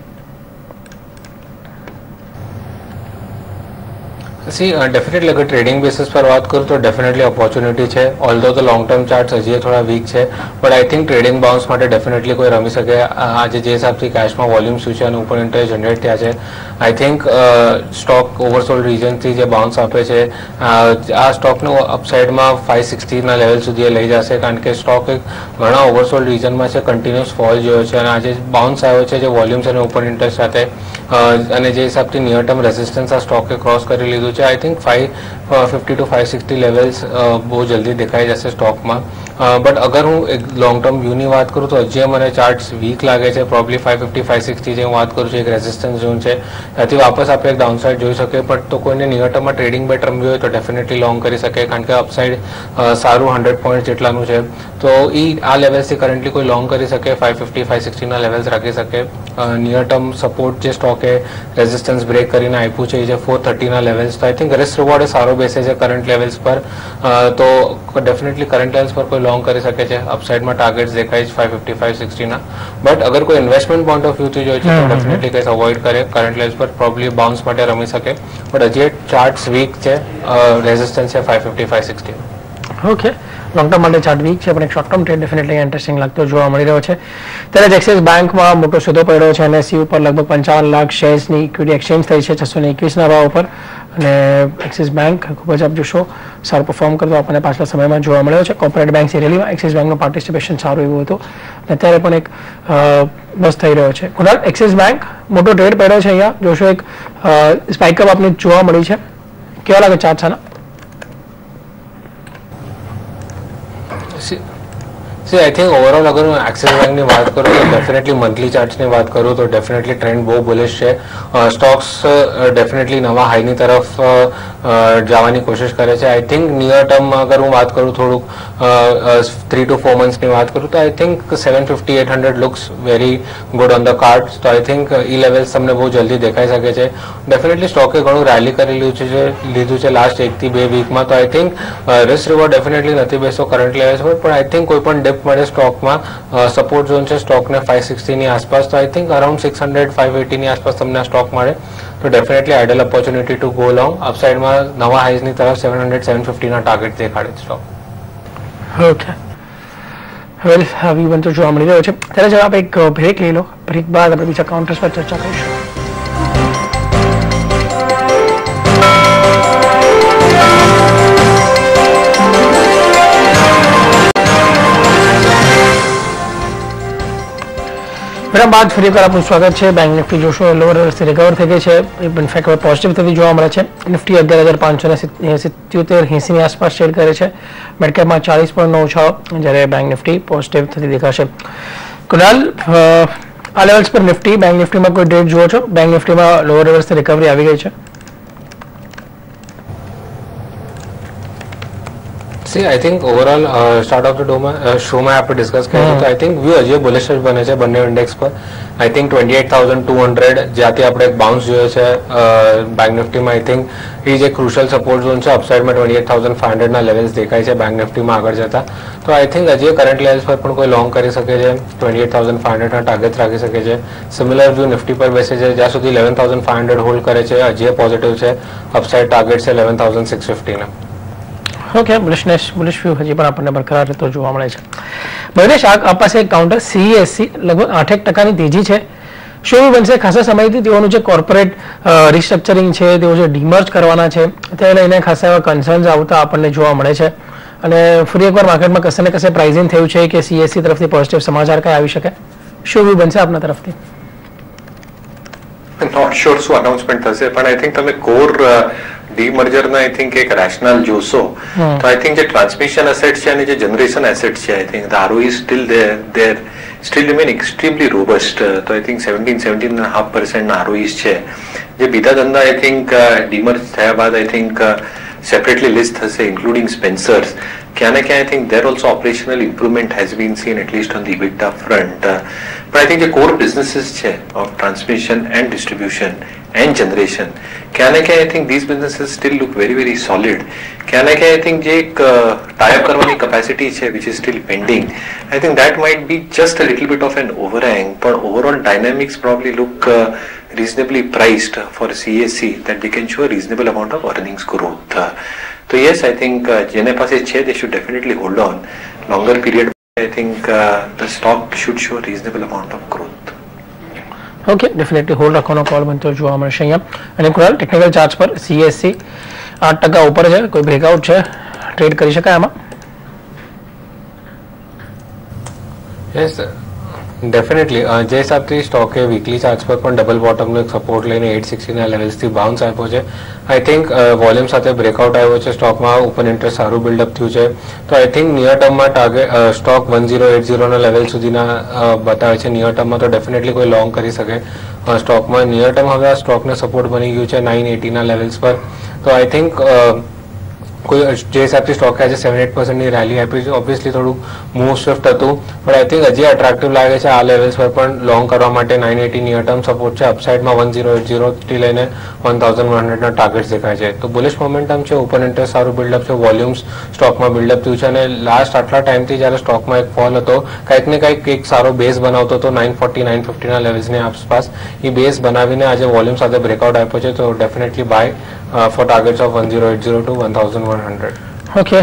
S2: डेफिनेटली अगर ट्रेडिंग बेसिस पर बात करूँ तो डेफिनेटली अपॉर्चुनिटी है. ऑल्दो तो लॉन्ग टर्म चार्ट हजी थोड़ा वीक है, but I think trading bounce માટે डेफिनेटली कोई रमी सके. आज जे हिसाब से कैश में वॉल्यूम શું છે અને ઉપર ઇન્ટરેસ્ટ જનરેટ થયા છે, આઈ થિંક સ્ટોક ઓવરસોલ્ડ રીજનથી જે બાઉન્સ આપે છે આ સ્ટોકનું અપસાઇડમાં 560ના લેવલ સુધી લઈ જશે, કારણ કે સ્ટોક એક ઘણા ઓવરસોલ્ડ રીજનમાં છે, કન્ટિન્યુઅસ ફોલ જોયો છે અને આજે બાઉન્સ આવ્યો છે જે વોલ્યુમ્સ અને ઉપર ઇન્ટરેસ્ટ સાથે અને જે હિસાબથી નિયર ટર્મ રેઝિસ્ટન્સ આ સ્ટોકે ક્રોસ કરી લીધું છે. આઈ થિંક 550 to 560 લેવલ્સ બહુ જલ્દી દેખાઈ જશે સ્ટોકમાં. બટ અગર હું એક લોંગ ટર્મ વ્યૂની વાત કરું તો હજી મને ચાર્ટ્સ વીક લાગે છે. પ્રોબ્લી 550 560 જે હું વાત કરું છું એક રેઝિસ્ટન્સ ઝોન છે, ત્યાંથી વાપસ આપણે એક ડાઉનસાઇડ જોઈ શકીએ. બટ તો કોઈને નિયર ટર્મમાં ટ્રેડિંગ બેટ રમવી હોય તો ડેફિનેટલી લોંગ કરી શકે, કારણ કે અપસાઇડ સારું 100 પોઈન્ટ જેટલાનું છે. તો આ લેવલ્સથી કરન્ટલી કોઈ લોંગ કરી શકે, 550 560ના લેવલ્સ રાખી શકે. નિયર ટર્મ સપોર્ટ જે સ્ટોકે રેઝિસ્ટન્સ બ્રેક કરીને આપ્યું છે એ જે 430ના લેવલ્સ, તો આઈ થિંક રિસ્ક રિવોર્ડ સારો બેસે છે કરંટ લેવલ્સ પર. તો ડેફિનેટલી કરંટ લેવલ્સ પર કોઈ લોંગ કરી શકે છે. અપસાઇડમાં ટાર્ગેટ્સ દેખાય છે 550 560ના. બટ અગર કોઈ ઇન્વેસ્ટમેન્ટ પોઈન્ટ ઓફ વ્યૂથી જોઈએ છે તો ડેફિનેટલી કંઈ અવોઇડ કરે કરંટ લેવલ્સ પર, પ્રોબ્લી બાઉન્સ માટે રમી શકે. બટ હજી ચાર્ટ્સ વીક છે, રેઝિસ્ટન્સ છે 550 560.
S1: ઓકે, લોંગ ટર્મ માટે ચાર્ટ વીક છે, પણ એક short term trade definitely interesting લાગતો જોવા મળી રહ્યો છે. ત્યારે જ એક્સિસ બેંકમાં મોટો સોદો પડ્યો છે, એનએસસી ઉપર લગભગ 55 લાખ શેર્સની ઇક્વિટી એક્સચેન્જ થઈ છે 621ના ભાવ ઉપર. અને એક્સિસ બેંક ખૂબ જ આપ જોશો સારું પરફોર્મ કરતો આપણને પાછલા સમયમાં જોવા મળ્યો છે. કોર્પોરેટ બેંક સિરિયલમાં એક્સિસ બેંકનું પાર્ટિસિપેશન સારું એવું હતું અને અત્યારે પણ એક બસ થઈ રહ્યો છે. કુનાલ, એક્સિસ બેંક મોટો ટ્રેડ પડ્યો છે, અહીંયા જોશો એક સ્પાઇકઅપ આપને જોવા મળી છે, કેવા લાગે ચાર્ટ આના?
S2: આઈ થિંક ઓવરઓલ અગર હું એક્સિસ બેંકની વાત કરું તો ડેફિનેટલી મંથલી ચાર્ટ્સની વાત કરું તો ડેફિનેટલી ટ્રેન્ડ બહુ બુલિશ છે. સ્ટોક્સ ડેફિનેટલી નવા હાઈની તરફ જવાની કોશિશ કરે છે. આઈ થિંક નિયર ટર્મમાં અગર હું વાત કરું થોડુંક 3 to 4 મંથ્સની વાત કરું તો I think 750 800 looks very good on the cards. તો આઈ થિંક ઈ લેવલ્સ તમને બહુ જલ્દી દેખાઈ શકે છે. ડેફિનેટલી સ્ટોકે ઘણું રેલી કરી લીધું છે લાસ્ટ 1 થી 2 વીકમાં. તો I think risk reward definitely નથી બેસતો કરંટ લેવલ્સ પર, પણ આઈ થિંક કોઈ પણ ડિપ મળે સ્ટોકમાં, સપોર્ટ ઝોન છે સ્ટોકને 560ની આસપાસ. તો આઈ થિંક અરાઉન્ડ 600 580ની આસપાસ તમને આ સ્ટોક મળે તો definitely ideal opportunity to go long. અપસાઇડમાં નવા હાઈઝની તરફ 700 750ના ટાર્ગેટ દેખાડે છે સ્ટોક.
S1: ઓકે, વેલ આવી બનતો જોવા મળી રહ્યો છે. ત્યારે જવાબ એક બ્રેક લઈ લો, બ્રેક બાદ આપણે બીજા કાઉન્ટર્સ પર ચર્ચા કરીશું. વિરામ બાદ ફરી એકવાર આપનું સ્વાગત છે. બેંક નિફ્ટી જોશો લોઅર લેવલ્સથી રિકવર થઈ ગઈ છે, ઇનફેક્ટ હવે પોઝિટિવ થતી જોવા મળે છે. નિફ્ટી 11,577-80 ની આસપાસ ટ્રેડ કરે છે. મિડકેપમાં 40 પોઈન્ટનો ઉછાળો, જ્યારે બેંક નિફ્ટી પોઝિટિવ થતી દેખાશે. કુનાલ, આ લેવલ્સ પર નિફ્ટી, બેંક નિફ્ટીમાં કોઈ ડેટ જુઓ છો? બેંક નિફ્ટીમાં લોઅર લેવલ્સથી રિકવરી આવી ગઈ છે.
S2: See, I think overall start of the show में आप डिस्कस करें तो I think व्यू अजय बुलिश बने છે બંને ઇન્ડેક્સ પર. I think 28,200 જ્યાંથી આપણે એક બાઉન્સ જોયો છે બેંક નિફ્ટીમાં. I think એ જે ક્રુશિયલ સપોર્ટ ઝોન છે અપસાઇડમાં 28,500 ના લેવલ્સ દેખાય છે બેંક નિફ્ટીમાં આગળ જતા. તો I think અજય કરંટ લેવલ્સ પર પણ કોઈ લોંગ કરી શકે છે, 28,500 ના ટાર્ગેટ રાખી શકે છે. સિમિલર વ્યૂ નિફ્ટી પર બેસે છે, જ્યાં સુધી 11,500 હોલ્ડ કરે છે અજય પોઝિટિવ છે, અપસાઇડ ટાર્ગેટ છે 11,650 ના.
S1: ઓકે, બુલિશ વ્યૂ હજી પણ આપણને બરકરાર રહેતો જોવા મળે છે. બૈરેશ, આ પાસે એક કાઉન્ટર CESC લગભગ 8% તેજી છે. શું બનશે? ખાસા સમયથી તેઓનું જે કોર્પોરેટ રિસ્ટ્રક્ચરિંગ છે, તેઓ જે ડીમર્જ કરવાના છે, તે લઈને ખાસા એવા કન્સર્ન્સ આવતા આપણને જોવા મળે છે. અને ફરી એકવાર માર્કેટમાં કશે ને કશે પ્રાઇઝિંગ થયું છે કે CESC તરફથી પોઝિટિવ સમાચાર કઈ આવી શકે. શું વ્યૂ બનશે આપના તરફથી?
S3: નોટ શ્યોર શું અનાઉન્સમેન્ટ થશે, પણ આઈ થિંક તમે કોર ડીમર્જર ના આઈ થિંક એક રેશનલ જોશો તો આઈ થિંક જે ટ્રાન્સમિશન એસેટ્સ છે અને જે જનરેશન એસેટ્સ છે, I think the ROE is still there still remain extremely robust. તો આઈ થિંક 17.5% ના ROEs છે. જે બીજા ધંધા આઈ થિંક ડીમર્જ થયા બાદ આઈ થિંક સેપરેટલી લિસ્ટ થશે ઇન્ક્લુડિંગ સ્પેન્સર્સ. ક્યાં ને ક્યાં I think there also operational improvement has been seen at least on the EBITDA front. But I think the core businesses છે of transmission and distribution and generation, ક્યાં ને ક્યાં I think these businesses still look very very solid. ક્યાં ને ક્યાં I think જે એક type કરવાની capacity છે which is still pending, I think that might be just a little bit of an overhang, but overall dynamics probably look reasonably priced for CSC that they can show a reasonable amount of earnings growth. So yes, I think જેને પાસે છે they should definitely hold on. Longer period I think the stock should show a reasonable amount of growth.
S1: Okay, definitely hold રાખવાનો call બનતો જોવા મળશે અહીંયા. અને Kunal, technical chart પર CSC 8% ઉપર છે, કોઈ બ્રેકઆઉટ છે, ટ્રેડ કરી શકાય આમાં?
S2: Yes definitely. જે હિસાબથી સ્ટોકે વીકલી ચાર્ટ પર પણ ડબલ બોટમનો એક સપોર્ટ લઈને 860 ના લેવલ્સથી બાઉન્સ આપ્યો છે. આઈ થિંક વોલ્યુમ સાથે બ્રેકઆઉટ આવ્યો છે, સ્ટોકમાં ઓપન ઇન્ટરેસ્ટ સારું બિલ્ડઅપ થયું છે. તો આઈ થિંક નિયર ટર્મમાં ટાર્ગેટ સ્ટોક 1080 ના લેવલ સુધીના બતાવે છે. નિયર ટર્મમાં તો ડેફિનેટલી કોઈ લોંગ કરી શકે સ્ટોકમાં. નિયર ટર્મ હવે આ સ્ટોકને સપોર્ટ બની ગયું છે 980 ના લેવલ્સ પર. તો આઈ થિંક કોઈ જે હિસાબથી સ્ટોકે આજે 7-8% રેલી આપી છે, ઓબ્વિયસલી થોડુંક મૂવ સ્વિફ્ટ હતું, પણ આઈ થિંક હજી અટ્રેક્ટિવ લાગે છે આ લેવલ્સ પર પણ લોંગ કરવા માટે. 980 નિયર ટર્મ સપોર્ટ છે, અપસાઇડમાં 1080 થી લઈને 1100 ના ટાર્ગેટ્સ દેખાય છે. તો બુલિશ મોમેન્ટમ છે, ઓપન ઇન્ટરેસ્ટ સારું બિલ્ડઅપ છે, વોલ્યુમ્સ સ્ટોકમાં બિલ્ડઅપ થયું છે. અને લાસ્ટ આટલા ટાઈમથી જ્યારે સ્ટોકમાં એક ફોલ હતો, કંઈક ને કંઈક એક સારો બેઝ બનાવતો હતો 940-950 ના લેવલ્સની આસપાસ. એ બેઝ બનાવીને આજે વોલ્યુમ સાથે બ્રેકઆઉટ આપ્યો છે. તો definitely buy for targets of 1080 to 1100.
S1: Okay,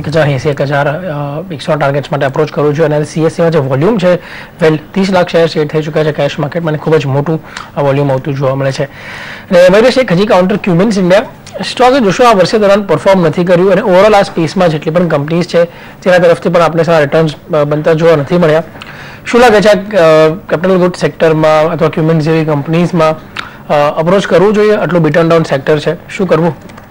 S1: 1080-1100 targets માટે અપ્રોચ કરવું જોઈએ. અને CSCમાં જે વોલ્યુમ છે, વેલ 30 લાખ શેર ટ્રેડ થઈ ચૂક્યા છે કેશ માર્કેટમાં, ખૂબ જ મોટું આ વોલ્યુમ આવતું જોવા મળે છે. અને વૈરેશ, એક હજી કાઉન્ટર ક્યુમિન્સ ઇન્ડિયા સ્ટોકે જોશો આ વર્ષે દરમિયાન પરફોર્મ નથી કર્યું, અને ઓવરઓલ આ સ્પેસમાં જેટલી પણ કંપનીઝ છે તેના તરફથી પણ આપણે સારા રિટર્ન્સ બનતા જોવા નથી મળ્યા. શું લાગે છે કેપિટલ ગુડ સેક્ટરમાં અથવા ક્યુમિન્સ જેવી કંપનીઝમાં અપ્રોચ કરવું જોઈએ? આટલું બીટન ડાઉન સેક્ટર છે, શું કરવું?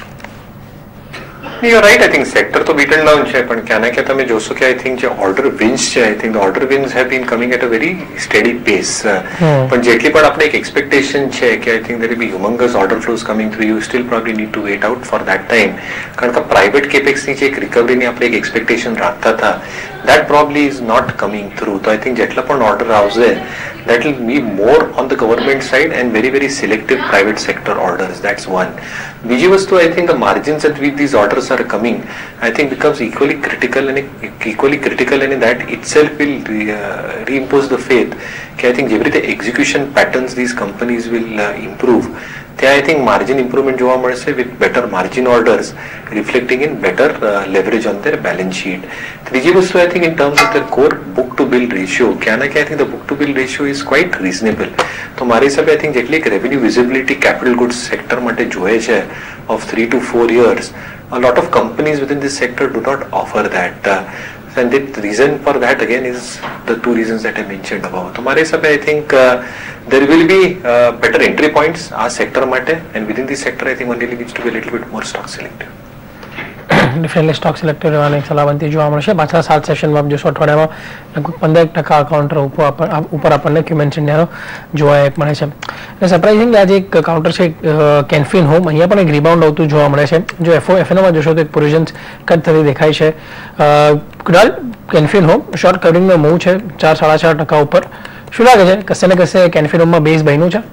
S3: You're right, I think sector તો beaten down છે, પણ ક્યાં ને ક્યાં તમે જોશો કે I think જે order wins છે, I think the order wins have been coming at a very steady pace. પણ જેટલી પણ આપણે એક expectation છે કે I think there will be humongous order flows coming through, you still probably need to wait out for that time. કારણ કે private capex ની જે એક recovery ની આપણે એક expectation રાખતા હતા, that probably is not coming through. તો I think જેટલા પણ order આવશે, that will be more on the government side and very very selective private sector orders. That's one. બીજી વસ્તુ, I think the margins at which these orders are coming, I think becomes equally critical, and that itself will reimpose the faith કે I think જેવી રીતે execution patterns these companies will improve, ત્યાં I think margin improvement જોવા મળશે with better margin orders reflecting in better leverage on their balance sheet. ત્રીજી વસ્તુ, I think in terms of their core book to bill ratio, ક્યાં ને ક્યાં I think the book to bill ratio is quite reasonable. તો મારી હિસાબે I think જેટલી revenue visibility capital goods sector માટે જોઈએ છે of 3 to 4 years, a lot of companies within this sector do not offer that. and the reason for that again is the two reasons that I mentioned above. तो हमारे हिसाब से I think there will be better entry points આ sector માટે, and within this sector I think one really needs to be a little bit more stock selective.
S1: Differently stock select કરવાની સલાહ બનતી જોવા મળશે. પાછલા 7 સેશનમાં જોશો અઠવાડિયામાં લગભગ 15% કાઉન્ટર ઉપર આપણને ક્યુમેન્સ ઇન્ડિયાનો જોવા મળે છે. અને સરપ્રાઇઝિંગલી આજે એક કાઉન્ટર છે કેન્ફિન હોમ, અહીંયા પણ એક રિબાઉન્ડ આવતું જોવા મળે છે. જો એફએનઓમાં જોશો તો એક પ્રોવિઝન્સ કટ થતી દેખાય છે. કુણાલ, કેન્ફિન હોમ શોર્ટ કવરિંગનો મૂવ છે 4-4.5% ઉપર. શું લાગે છે કશે ને કશે કેન્ફિન હોમમાં બેઝ બન્યું છે?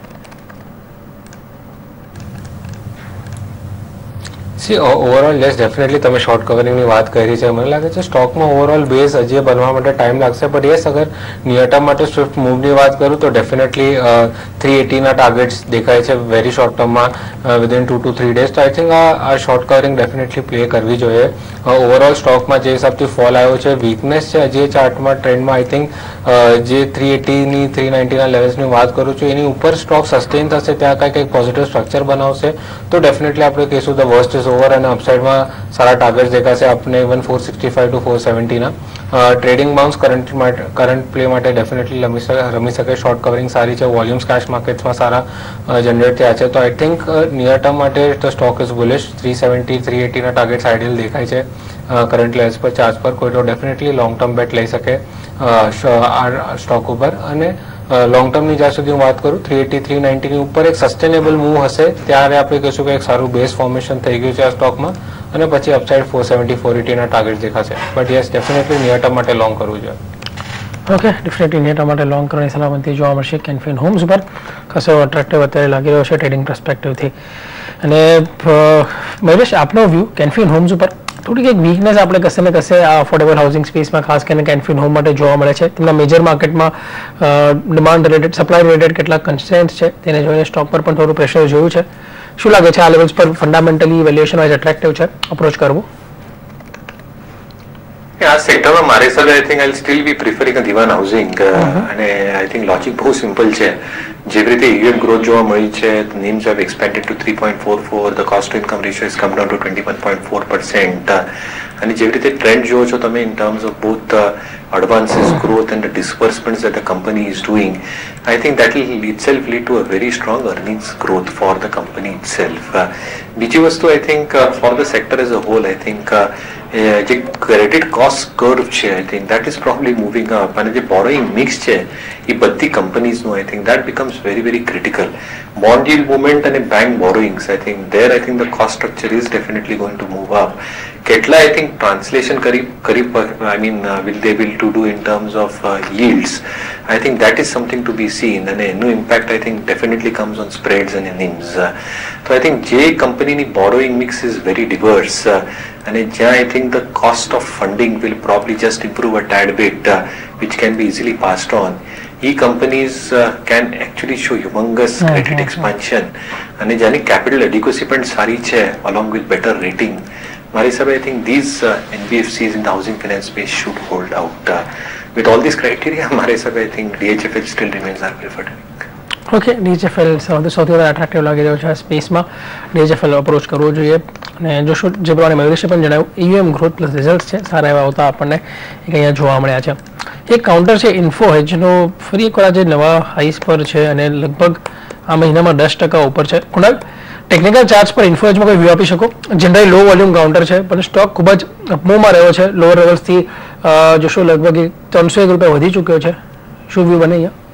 S2: સી ઓવરઓલ યસ ડેફિનેટલી તમે શોર્ટ કવરિંગની વાત કરી છે. મને લાગે છે સ્ટોકમાં ઓવરઓલ બેઝ હજી બનવા માટે ટાઈમ લાગશે, બટ યસ અગર નિયર ટર્મ માટે સ્વિફ્ટ મૂવની વાત કરું તો ડેફિનેટલી 380ના ટાર્ગેટ્સ દેખાય છે વેરી શોર્ટ ટર્મમાં વિધિન 2 to 3 days. તો આઈ થિંક આ શોર્ટ કવરિંગ ડેફિનેટલી પ્લે કરવી જોઈએ. ઓવરઓલ સ્ટોકમાં જે હિસાબથી ફોલ આવ્યો છે, વીકનેસ છે હજી ચાર્ટમાં ટ્રેન્ડમાં, આઈ થિંક જે 380ની 390ના લેવલ્સની વાત કરું છું એની ઉપર સ્ટોક સસ્ટેન થશે, ત્યાં કંઈક પોઝિટિવ સ્ટ્રક્ચર બનાવશે તો ડેફિનેટલી આપણે કહીશું ધ વર્સ્ટ ઇઝ ઓવર અને અપસાઇડમાં સારા ટાર્ગેટ્સ દેખાશે આપને ઇવન 465 to 470ના. ટ્રેડિંગ બાઉન્સ કરંટ પ્લે માટે ડેફિનેટલી રમી શકે. શોર્ટ કવરિંગ સારી છે, વોલ્યુમ્સ કેશ માર્કેટ્સમાં સારા જનરેટ થયા છે. તો આઈ થિંક નિયર ટર્મ માટે ધ સ્ટોક ઇઝ બુલિશ. 370-380ના ટાર્ગેટ્સ આઈડિયલ દેખાય છે કરંટ લેવલ્સ પર ચાર્જ પર. કોઈ તો ડેફિનેટલી લોંગ ટર્મ બેટ લઈ શકે સ્ટોક ઉપર. અને લોંગ ટર્મની જ્યાં સુધી હું વાત કરું 380-390ની ઉપર એક સસ્ટેનેબલ મૂવ હશે ત્યારે આપણે કહીશું કે એક સારું બેઝ ફોર્મેશન થઈ ગયું છે આ સ્ટોકમાં, અને પછી અપસાઇડ 470-480ના ટાર્ગેટ દેખાશે. But yes definitely near term માટે લોંગ કરવું જોઈએ.
S1: ઓકે, ડેફિનેટલી નિયર ટર્મ માટે લોંગ કરવાની સલાહ બનતી જોવા મળશે. કેન્ફિન હોમ્સ ઉપર ખાસો અટ્રેક્ટિવ અત્યારે લાગી રહ્યો છે ટ્રેડિંગ પર્સપેક્ટિવથી. અને મહેશ, આપનો વ્યૂ કેન્ફિન હોમ્સ ઉપર થોડીક એક વીકનેસ આપણે કશે ને કશે આ અફોર્ડેબલ હાઉસિંગ સ્પેસમાં ખાસ કરીને કેન્ફિન હોમ માટે જોવા મળે છે. તેમના મેજર માર્કેટમાં ડિમાન્ડ રિલેટેડ, સપ્લાય રિલેટેડ કેટલાક કન્સ્ટ્રેન્ટ્સ છે તેને જોઈને સ્ટોક પર પણ થોડું પ્રેશર જોયું છે. શું લાગે છે આ લેવલ્સ પર ફંડામેન્ટલી વેલ્યુએશન વાઇઝ એટ્રેક્ટિવ છે અપ્રોચ કરવું?
S3: આ સેક્ટરમાં મારે હિસાબે I think I still B પ્રિફરિંગ Dewan housing. અને આઈ થિંક લોજિક બહુ સિમ્પલ છે. જેવી રીતે યુએમ ગ્રોથ જોવા મળી છે, NIMs have expanded to 3.44, the cost to income ratio has come down to 21.4%. અને જેવી રીતે ટ્રેન્ડ જોવો છો તમે in terms of both advances growth and the disbursements that the company is doing, I think that will itself lead to a very strong earnings growth for the company itself. બીજી વસ્તુ I think for the sector as a whole, I think જે credit cost curve છે I think that is probably moving up, અને જે borrowing mix છે એ બધી કંપનીઝનું I think that becomes very very critical. Bond yield movement અને bank borrowings I think there I think the cost structure is definitely going to move up. કેટલા I think translation કરી I mean will they will to do in terms of yields, I think that is something to be seen, અને એનું impact I think definitely comes on spreads અને NIMs. તો I think જે કંપનીની borrowing mix is very diverse અને જ્યાં I think the cost of funding will probably just improve a tad bit which can be easily passed on, companies can actually show humongous credit expansion, અને જેની capital એડિક્વસી પણ સારી છે along with better rating. મારી હિસાબે I think these NBFCs in the housing finance space should hold out. With all these criteria, મારી હિસાબે I think DHFL still remains our preferred.
S1: Okay, DHFL સૌથી વધારે અટ્રેક્ટિવ લાગી રહ્યો છે આ સ્પેસમાં. DHFL અપ્રોચ કરવો જોઈએ. અને જો શું જે પ્રમાણે મયુરેશે પણ જણાવ્યું, EUM ગ્રોથ પ્લસ રિઝલ્ટ છે સારા એવા આવતા આપણને એક અહીંયા જોવા મળ્યા છે. એક કાઉન્ટર છે ઇન્ફો હેજનો, ફરી એકવાર આજે નવા હાઈસ પર છે અને લગભગ આ મહિનામાં 10% ઉપર છે. કુણાલ, ટેકનિકલ ચાર્જ પર ઇન્ફો હેજમાં કોઈ વ્યૂ આપી શકો? જનરલી લો વોલ્યુમ કાઉન્ટર છે પણ સ્ટોક ખૂબ જ અપમૂવમાં રહ્યો છે. લોઅર લેવલ્સથી જોશો લગભગ 301 રૂપિયા વધી ચૂક્યો છે. શું વ્યૂ બને અહીંયા?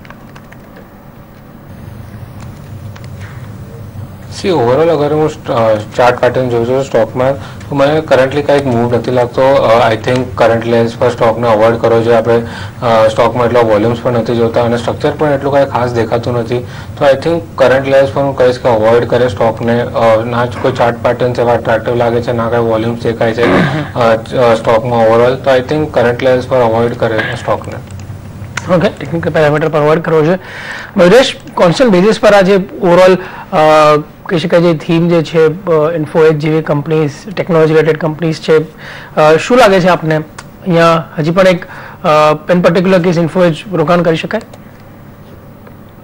S2: સી ઓવરઓલ અગર હું ચાર્ટ પેટર્ન જોઉં છું સ્ટોકમાં તો મને કરન્ટલી કંઈક મૂવ નથી લાગતો. આઈ થિંક કરંટ લેન્સ પર સ્ટોકને અવોઇડ કરવો જોઈએ. આપણે સ્ટોકમાં એટલો વોલ્યુમ્સ પણ નથી જોતા અને સ્ટ્રક્ચર પણ એટલું કંઈ ખાસ દેખાતું નથી. તો આઈ થિંક કરંટ લેન્સ પર હું કહીશ કે અવોઇડ કરે સ્ટોકને. ના જ કોઈ ચાર્ટ પેટર્ન એવા અટ્રેક્ટિવ લાગે છે, ના કંઈ વોલ્યુમ્સ દેખાય છે સ્ટોકમાં ઓવરઓલ. તો આઈ થિંક કરંટ લેન્સ પર અવોઇડ કરે સ્ટોકને.
S1: ઓકે, ટેકનિકલ પેરામીટર પર અવોઇડ કરવો છે. મયુરેશ, કોન્સ્ટન્ટ બેઝિસ પર આજે ઓવરઓલ કહી શકાય જે થીમ જે છે ઇન્ફો એજ જેવી કંપનીઝ, ટેકનોલોજી રિલેટેડ કંપનીઝ છે, શું લાગે છે આપને અહીંયા હજી પણ એક પેન પર્ટિક્યુલર કેસ ઇન્ફો એજ રોકાણ કરી શકાય?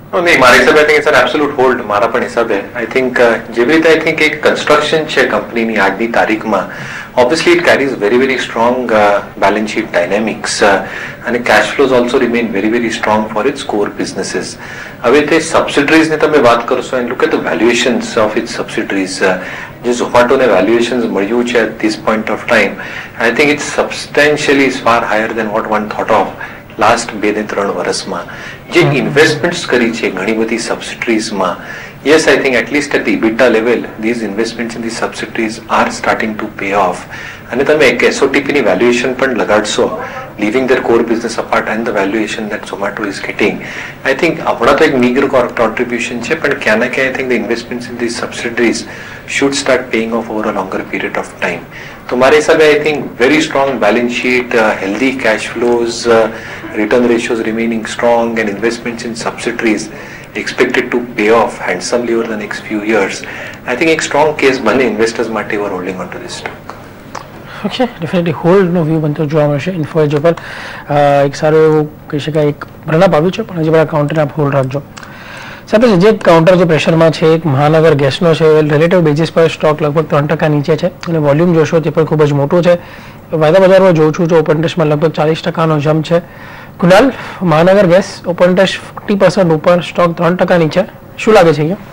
S3: નહીં, મારા હિસાબે I think it's an absolute hold. મારા પણ હિસાબે આઈ થિંક જેવી રીતે આઈ થિંક એક કન્સ્ટ્રક્શન છે કંપનીની આજની તારીખમાં, obviously it carries very strong balance sheet dynamics and cash flows also remain very strong for its core businesses. હવે તે subsidiaries ની તમે વાત કરશો and look at the valuations of its subsidiaries, જે Zomato ને valuations મળ્યું છે at this point of time, I think it's substantially far higher than what one thought of last 2-3 વર્ષમાં. જે ઇન્વેસ્ટમેન્ટ્સ કરી છે ઘણી બધી સબસિડરીઝમાં, yes, I think at least at the EBITDA level these investments in these subsidiaries are starting to pay off. અને તમે એક SOTP ની વેલ્યુએશન પણ લગાડશો, leaving their core business apart and the valuation that Zomato is getting, I think હમણાં તો એક meager contribution છે, પણ ક્યાં ના ક્યાં I think the investments in these subsidiaries should start paying off over a longer period of time. તો મારા હિસાબે I think very strong balance sheet, healthy cash flows, return ratios remaining strong and investments in subsidiaries expected to pay off handsomely over the next few years. I think એક strong case બને investors માટે who are holding on to this stock.
S1: Okay, definitely હોલ્ડનો view બનતો જોવા મળશે. Info એજ ઉપર એક સારું એવું કહી શકાય એક રનઅપ આવ્યું છે, પણ હજી બધા કાઉન્ટરને આપ હોલ્ડ રાખજો. સાથે જે કાઉન્ટર જે પ્રેશરમાં છે એક મહાનગર ગેસનો છે, રિલેટિવ બેઝિસ પર સ્ટોક લગભગ 3% નીચે છે અને વોલ્યુમ જોશો તે પણ ખૂબ જ મોટું છે. વાયદા બજારમાં જોઉં છું તો ઓપન ટેસ્ટમાં લગભગ 40%નો જમ્પ છે. કુનાલ, મહાનગર ગેસ ઓપન ટેસ્ટ 40% ઉપર, સ્ટોક 3% નીચે, શું લાગે છે અહીંયા?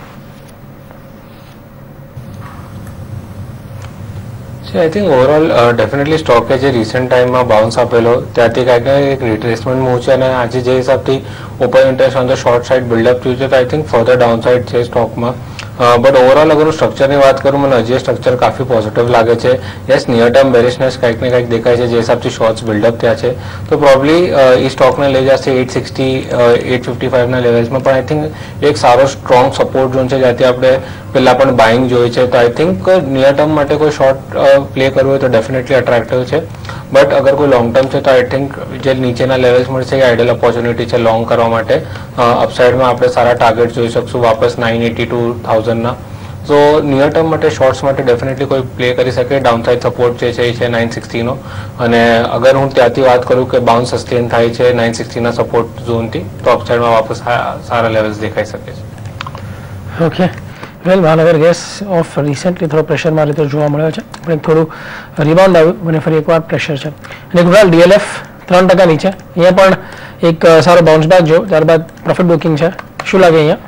S2: આઈ થિંક ઓવરઓલ ડેફિનેટલી સ્ટોકે જે રિસન્ટ ટાઈમમાં બાઉન્સ આપેલો ત્યાંથી કાંઈક એક રિટ્રેસમેન્ટ મૂવ છે અને આજે જે હિસાબથી open interest on the short side buildup થયું છે તો I think further downside છે સ્ટોકમાં. બટ ઓવરઓલ અગર હું સ્ટ્રક્ચરની વાત કરું, મને હજી સ્ટ્રક્ચર કાફી પોઝિટિવ લાગે છે. યસ, નિયર ટર્મ બેરિશનેસ કંઈક ને કંઈક દેખાય છે જે હિસાબથી શોર્ટ્સ બિલ્ડઅપ થયા છે, તો પ્રોબ્લી એ સ્ટોકને લઈ જશે 860-855ના લેવલ્સમાં. પણ આઈ થિંક એક સારો સ્ટ્રોંગ સપોર્ટ ઝોન છે જ્યાંથી આપણે પહેલાં પણ બાઇંગ જોઈ છે. તો આઈ થિંક નિયર ટર્મ માટે કોઈ શોર્ટ પ્લે કરવું હોય તો ડેફિનેટલી અટ્રેક્ટિવ છે. બટ અગર કોઈ લોંગ ટર્મ છે તો આઈ થિંક જે નીચેના લેવલ્સ મળશે એ આઈડિયલ ઓપોર્ચ્યુનિટી છે લોંગ કરવા માટે. અપસાઇડમાં આપણે સારા ટાર્ગેટ જોઈ શકશું વાપસ 980-1000ના. સો નિયર ટર્મ માટે શોર્ટ્સ માટે ડેફિનેટલી કોઈ પ્લે કરી શકે. ડાઉનસાઇડ સપોર્ટ જે છે એ છે 960નો, અને અગર હું ત્યાંથી વાત કરું કે બાઉન્સ સસ્ટેન થાય છે 960ના સપોર્ટ ઝોનથી તો અપસાઇડમાં વાપસ સારા લેવલ્સ દેખાઈ શકે છે.
S1: ઓકે, વેલ, મહાનગર ગેસ ઓફ રિસેન્ટલી થોડો પ્રેશરમાં રીતે જોવા મળ્યો છે, પણ થોડું રિબાઉન્ડ આવ્યું અને ફરી એકવાર પ્રેશર છે. અને ગુલાલ DLF 3% નીચે, અહીંયા પણ એક સારો બાઉન્સ બેક જો, ત્યારબાદ પ્રોફિટ બુકિંગ છે, શું લાગે અહીંયા?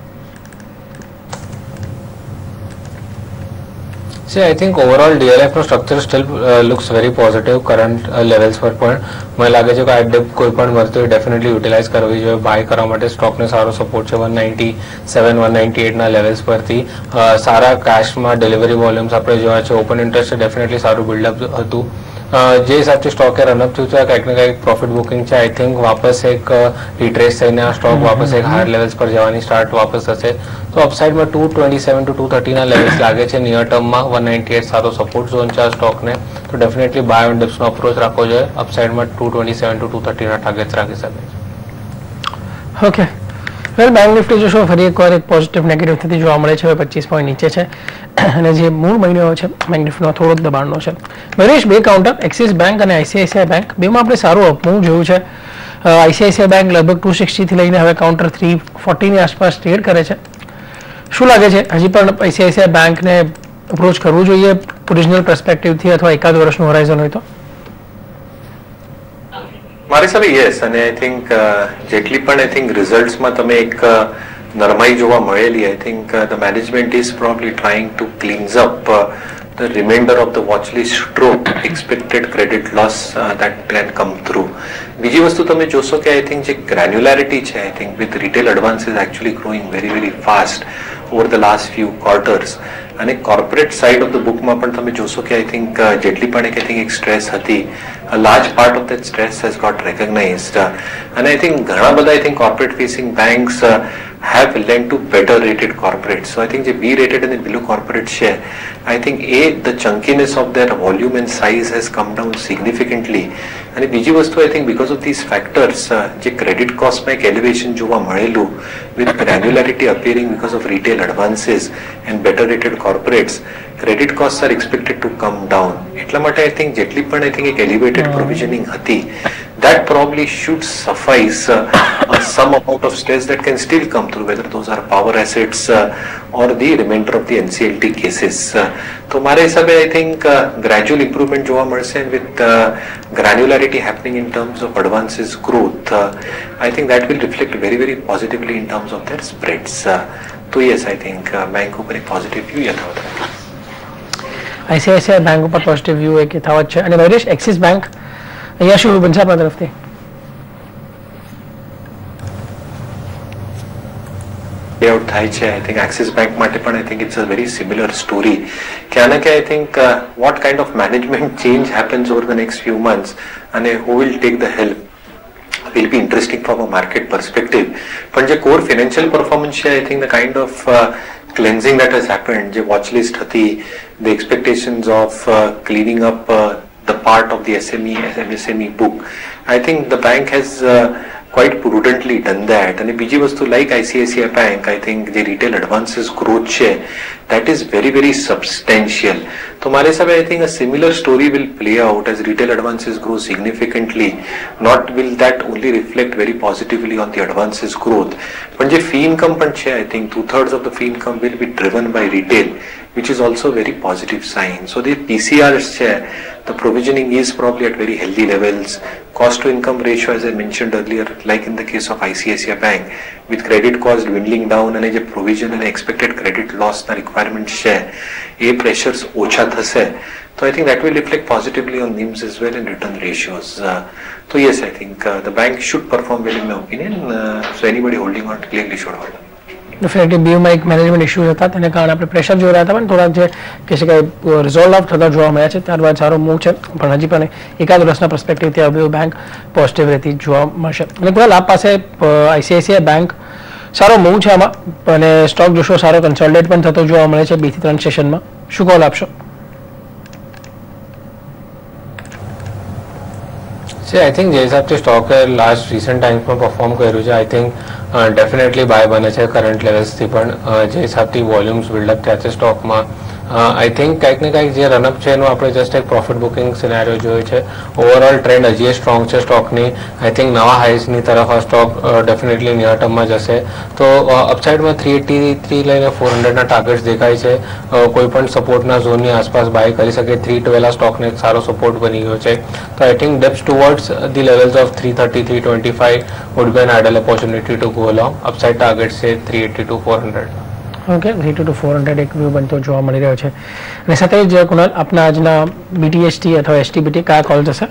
S2: આઈ થિંક ઓવરઓલ DLFનો structure still looks very positive current levels પર, પણ મને લાગે છે કે આ ડિપ કોઈ પણ મળતી હોય ડેફિનેટલી યુટિલાઇઝ કરવી જોઈએ. બાય કરવા માટે સ્ટોકને સારો સપોર્ટ છે 197-198ના લેવલ્સ પરથી. સારા કેશમાં ડિલિવરી વોલ્યુમ્સ આપણે જોયા છે. ઓપન ઇન્ટરેસ્ટ ડેફિનેટલી સારું બિલ્ડઅપ હતું. જે હિસાબથી સ્ટોકે રનઅપ થયું છે કંઈક ને કંઈક પ્રોફિટ બુકિંગ છે. આઈ થિંક વાપસ એક રિટ્રેસ થઈને આ સ્ટોક વાપસ એક હાયર લેવલ્સ પર જવાની સ્ટાર્ટ વાપસ થશે. તો અપસાઇડમાં 227-230ના લેવલ્સ લાગે છે. નિયર ટર્મમાં 198 સારો સપોર્ટ ઝોન છે આ સ્ટોકને, તો ડેફિનેટલી બાય ઓન ડિપ્સનો અપ્રોચ રાખવો જોઈએ. અપસાઇડમાં 227-230ના ટાર્ગેટ્સ રાખી શકે છે.
S1: ઓકે, વેલ, બેંક નિફ્ટી જોશો ફરી એકવાર એક પોઝિટિવ નેગેટિવ થતી જોવા મળે છે. હવે 25 પોઈન્ટ નીચે છે અને જે મૂળ મહિનો છે બેંક નિફ્ટીનો થોડોક દબાણનો છે. મહેશ, બે કાઉન્ટર એક્સિસ બેંક અને ICICI બેંક બેમાં આપણે સારું અપમૂવ જોયું છે. ICICI બેંક લગભગ 260થી લઈને હવે કાઉન્ટર 340ની આસપાસ ટ્રેડ કરે છે. શું લાગે છે, હજી પણ ICICI બેંકને અપ્રોચ કરવું જોઈએ ઓરિજિનલ પર્સપેક્ટિવથી અથવા એકાદ વર્ષનું હોરાઇઝન હોય તો?
S3: મારી હિસાબે યસ, અને આઈ થિંક જેટલી પણ આઈ થિંક રિઝલ્ટ્સમાં તમે એક નરમાઈ જોવા મળેલી, I think the management is probably trying to cleanse up the remainder of the watch list stroke expected credit loss that can come through. બીજી વસ્તુ તમે જોશો કે આઈ થિંક જે ગ્રેન્યુલારિટી છે I think with retail advances actually growing very fast over the last few quarters, અને corporate side of the બુકમાં પણ તમે જોશો કે આઈ થિંક જેટલી પણ આઈ થિંક એક સ્ટ્રેસ હતી, a large part of that stress has got recognized, and I think ઘણા બધા I think corporate facing banks have lent to better rated corporates. So I think the B rated and the below corporate share, I think the chunkiness of their volume and size has come down significantly. અને બીજી વસ્તુ I think because of this factors જે credit કોસ્ટમાં એક elevation જોવા મળેલું with granularity appearing because of retail advances and better rated corporates, credit cost are expected to come down. એટલા માટે આઈ થિંક જેટલી પણ આઈ થિંક એક એલિવેટેડ પ્રોવિઝનિંગ હતી that probably should suffice some amount of stress that can still come through, whether those are power assets or the remainder of the NCLT cases. तो हमारे हिसाब से I think gradual improvement जोवा मर्से with granularity happening in terms of advances growth, I think that will reflect very positively in terms of their spreads. तो yes, I think bank ऊपर एक positive view यथावत है.
S1: ICICI बैंक ऊपर positive view एक यथावत છે અને વૈરેશ એક્સિસ બેંક અહીંયા શું બનશે આપણા તરફથી?
S3: Payout થાય છે. I think Axis Bank માટે પણ I think it's a very similar story. ક્યાં ના ક્યાં I think what kind of management change happens over the next few months and who will take the helm will be interesting from a market perspective. પણ જે core financial performance છે I think the kind of cleansing that has happened, જે watch list હતી, the expectations of cleaning up the part of the SME book, I think the bank has quite prudently done that. And બીજી વસ્તુ like ICICI Bank, I think the retail advances growth છે that is very substantial. તો મારા હિસાબે I think a similar story will play out as retail advances grow significantly. Not will that only reflect very positively on the advances growth, પણ જે fee income પણ છે I think 2/3 of the fee income will be driven by retail, which is also a very positive sign. So the PCRs છે, the provisioning is probably at very healthy levels. Cost to income ratio, as I mentioned earlier, like in the case of ICICI Bank, with credit cost dwindling down and a provision and expected credit loss na requirements share, a pressures ocha thase. So I think that will reflect positively on NIMs as well and return ratios. So yes, I think the bank should perform well in my opinion. So anybody holding on clearly should hold on.
S1: Definitely બીયુમાં એક management issues હતા તેને કારણે આપણે pressure જોઈ રહ્યા હતા પણ થોડાક જે કહી શકાય રિઝોલ્વ આઉટ થતા જોવા મળ્યા છે. ત્યારબાદ સારો મૂવ છે પણ હજી પણ એકાદ વર્ષના પર્સપેક્ટિવથી હવે બેંક પોઝિટિવ રહેતી જોવા મળશે. અને કુણાલ આપ પાસે ICICI બેંક સારો મૂવ છે આમાં અને સ્ટોક જોશો સારો કન્સોલિડેટ પણ થતો જોવા મળે છે 2 થી 3 સેશનમાં. શું કોલ આપશો?
S2: I think જે હિસાબથી સ્ટોકે લાસ્ટ રિસન્ટ ટાઈમ્સમાં પરફોર્મ કર્યું છે I think ડેફિનેટલી બાય બને છે કરંટ લેવલ્સથી પણ જે હિસાબથી વોલ્યુમ્સ બિલ્ડઅપ થયા છે સ્ટોકમાં. I think કંઈક ને કંઈક જે રનઅપ છે એનું આપણે જસ્ટ એક પ્રોફિટ બુકિંગ સિનેરિયો જોયો છે. ઓવરઓલ ટ્રેન્ડ હજી સ્ટ્રોંગ છે સ્ટોકની. I think નવા હાઈસની તરફ આ સ્ટોક ડેફિનેટલી નિયર ટર્મમાં જશે. તો અપસાઇડમાં 383 લઈને 400ના ટાર્ગેટ્સ દેખાય છે. કોઈ પણ સપોર્ટના ઝોનની આસપાસ બાય કરી શકે. 312 આ સ્ટોકને એક સારો સપોર્ટ બની ગયો છે. તો I think dips towards the levels of 330, 325 would be an ideal opportunity to go along. Upside target say 380 to 400.
S1: Okay, 380 to 400 એક વ્યૂ બનતો જોવા મળી રહ્યો છે. અને સાથે જ કુણાલ આપના આજના BTST અથવા STBT કયા કોલ જશે?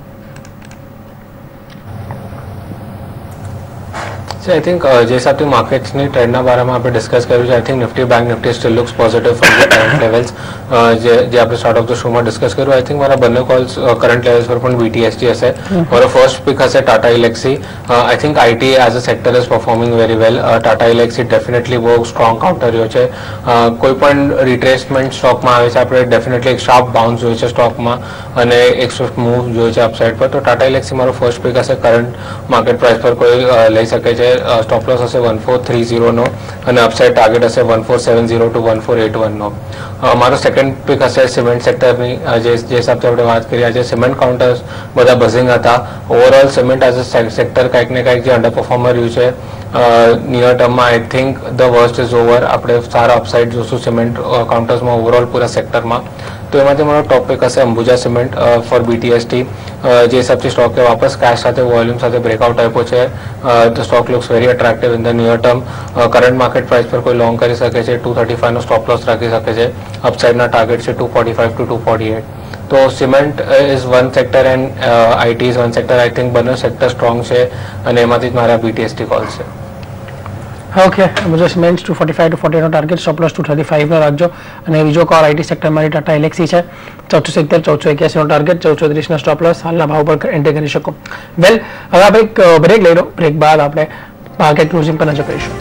S2: So I think જે હિસાબથી માર્કેટ્સની ટ્રેન્ડના બારામાં આપણે ડિસ્કસ કર્યું છે I think Nifty Bank Nifty still looks positive from the current levels. જે આપણે સ્ટાર્ટ ઓફ ધ શોમાં ડિસ્કસ કર્યું I think મારા બંને કોલ્સ કરંટ લેવલ્સ પર પણ BTST હશે. મારો ફર્સ્ટ પિક હશે Tata Elxsi. I think IT as a sector is performing very well. Tata Elxsi definitely બહુ સ્ટ્રોંગ કાઉન્ટર રહ્યો છે. કોઈ પણ રિટ્રેસમેન્ટ સ્ટોકમાં આવે છે આપણે ડેફિનેટલી એક શાર્પ બાઉન્સ જોઈએ છે સ્ટોકમાં અને એક સ્વિફ્ટ મૂવ જોઈએ છે અપસાઇડ પર. તો ટાટા ઇલેક્સી મારો ફર્સ્ટ પિક હશે. કરંટ માર્કેટ પ્રાઇસ પર કોઈ લઈ શકે છે. સ્ટોપ લોસ હશે 1430 નો અને અપસાઇડ ટાર્ગેટ હશે 1470 to 1481 નો. મારો સેકન્ડ પિક હશે સિમેન્ટ સેક્ટરની. જે હિસાબથી આપણે વાત કરીએ આજે સિમેન્ટ કાઉન્ટર્સ બધા બઝિંગ હતા. Overall cement as a sector કંઈક ને કંઈક જે અંડર પરફોર્મર રહ્યું છે નિયર ટર્મમાં I think the worst is over. આપણે સારા અપસાઇડ જોશું સિમેન્ટ કાઉન્ટર્સમાં ઓવરઓલ પૂરા સેક્ટરમાં. તો એમાંથી મારો ટોપ પિક હશે અંબુજા સિમેન્ટ ફોર BTST. જે હિસાબથી સ્ટોકે વાપસ કેશ સાથે વોલ્યુમ સાથે બ્રેકઆઉટ આપ્યો છે. The stock looks very attractive in the near term. Current market price પર કોઈ લોંગ કરી શકે છે. 235 નો સ્ટોપ લોસ રાખી શકે છે. અપસાઇડના ટાર્ગેટ છે 245 to 248. તો cement is one sector and IT is one sector. I think બંને સેક્ટર સ્ટ્રોંગ છે અને એમાંથી જ મારા BTST કોલ છે.
S1: ઓકે, મુજબ સિમેન્ટ 245 to 48 નો ટાર્ગેટ, સ્ટોપ લોસ 235 નો રાખજો. અને બીજો કોલ IT સેક્ટર મારી ટાટા ઇલેક્સી છે 470, 481 નો ટાર્ગેટ, 430 નો સ્ટોપ લોસ. હાલના ભાવ પર એન્ટ્રી કરી શકો. વેલ, હવે આપણે એક બ્રેક લઈ લો. બ્રેક બાદ આપણે માર્કેટ ક્લોઝિંગ પર નજર કરીશું.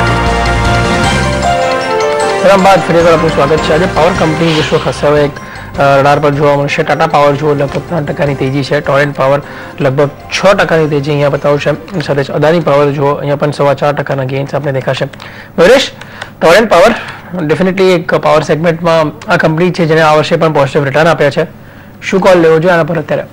S1: બાદ ફરી વાર આપનું સ્વાગત છે. આજે પાવર કંપની વિશ્વ ખસે હવે એક રડાર પર જોવા મળશે. ટાટા પાવર જુઓ લગભગ 3% તેજી છે. ટોરેન્ટ પાવર લગભગ 6% તેજી અહીંયા બતાવશે. સાથે જ અદાની પાવર જુઓ અહીંયા પણ 4.25% ગેઇન્સ આપણે દેખાશે. મયુરેશ, ટોરેન્ટ પાવર ડેફિનેટલી એક પાવર સેગમેન્ટમાં આ કંપની છે જેને આ વર્ષે પણ પોઝિટિવ રિટર્ન આપ્યા છે. શું કોલ લેવો જોઈએ આના પર અત્યારે?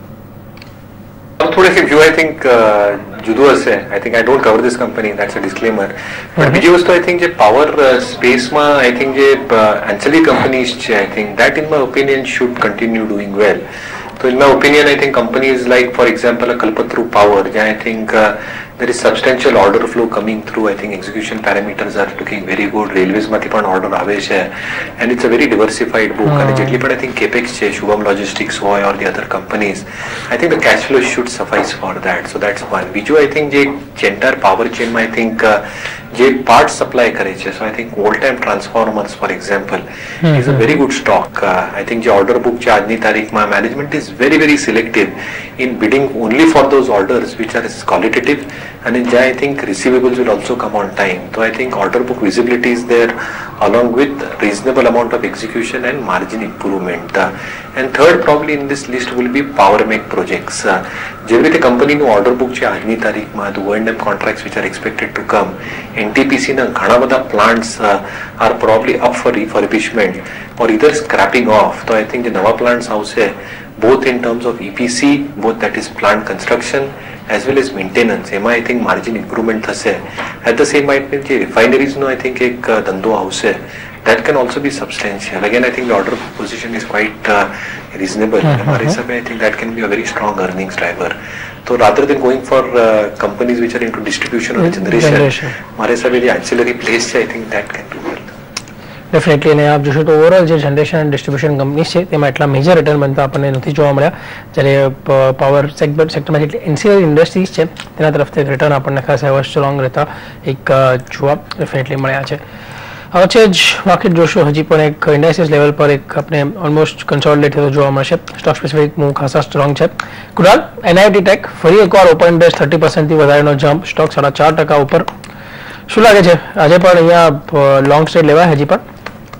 S3: થોડીક વ્યૂ આઈ થિંક જુદું હશે. I think I don't cover this company, that's a disclaimer. પણ બીજી વસ્તુ આઈ થિંક જે પાવર સ્પેસમાં આઈ થિંક જે એન્સેલી કંપનીઝ છે, I think that in my opinion should continue doing well. So in my opinion, I think companies like, for example, a Kalpataru Power, I think there is substantial order flow coming through. I think execution parameters are looking very good. Railways માંથી પણ order આવે છે, and it's a very diversified book. અને જેટલી પણ I think capex છે, Shubham Logistics હોય or the other companies, I think the cash flow should suffice for that. So that's one. બીજું I think જે entire power chain માં I think જે part supply કરે છે, so I think old time transformers for example is a very good stock. I think જે order book છે આજની તારીખમાં management is very selective in bidding only for those orders which are qualitative, and in I think receivables will also come on time. So I think order book visibility is there along with reasonable amount of execution and margin improvement. And third probably in this list will be power make projects. જેવી રીતે કંપનીનું order book છે આજની તારીખમાં, the O&M contracts which are expected to come, NTPC ના ઘણા બધા plants are probably up for refurbishment or either scrapping off. તો I think જે નવા plants આવશે both in terms of EPC, both that is plant construction as well as maintenance, એમાં I think margin improvement થશે. At the same time જે refineries no I think એક ધંધો આવશે, that can also be substantial. Again, I think the order position is quite reasonable. हमारे हिसाब में I think that can be a very strong earnings driver. So rather than going for companies which are into distribution or generation, हमारे हिसाब में जो ancillary plays છે, I think that can do well.
S1: Definitely. અને આપ જોશો તો overall જે જનરેશન એન્ડ ડિસ્ટ્રીબ્યુશન કંપની છે તેમાં એટલા મેજર રિટર્ન બનતા આપણને નથી જોવા મળ્યા, જ્યારે પાવર સેક્ટરમાં જેટલી એન્સિલરી ઇન્ડસ્ટ્રીઝ છે તેના તરફથી રિટર્ન આપણને ખાસ એવા સ્ટ્રોંગ રહેતા એક જોવા ડેફિનેટલી મળ્યા છે. હવે છે જ માર્કેટ જોશો હજી પણ એક ઇન્ડાઇસિસ લેવલ પર એક આપણે ઓલમોસ્ટ કન્સોલિડેટ થતો જોવા મળશે. સ્ટોક સ્પેસિફિક મૂવ ખાસા સ્ટ્રોંગ છે. કુણાલ, NIT ટેક ફરી એકવાર ઓપન ડેસ્ટ 30%થી વધારેનો જમ્પ, સ્ટોક 4.5% ઉપર. શું લાગે છે આજે પણ અહીંયા લોંગ સ્ટ્રેટ લેવાય હજી પણ?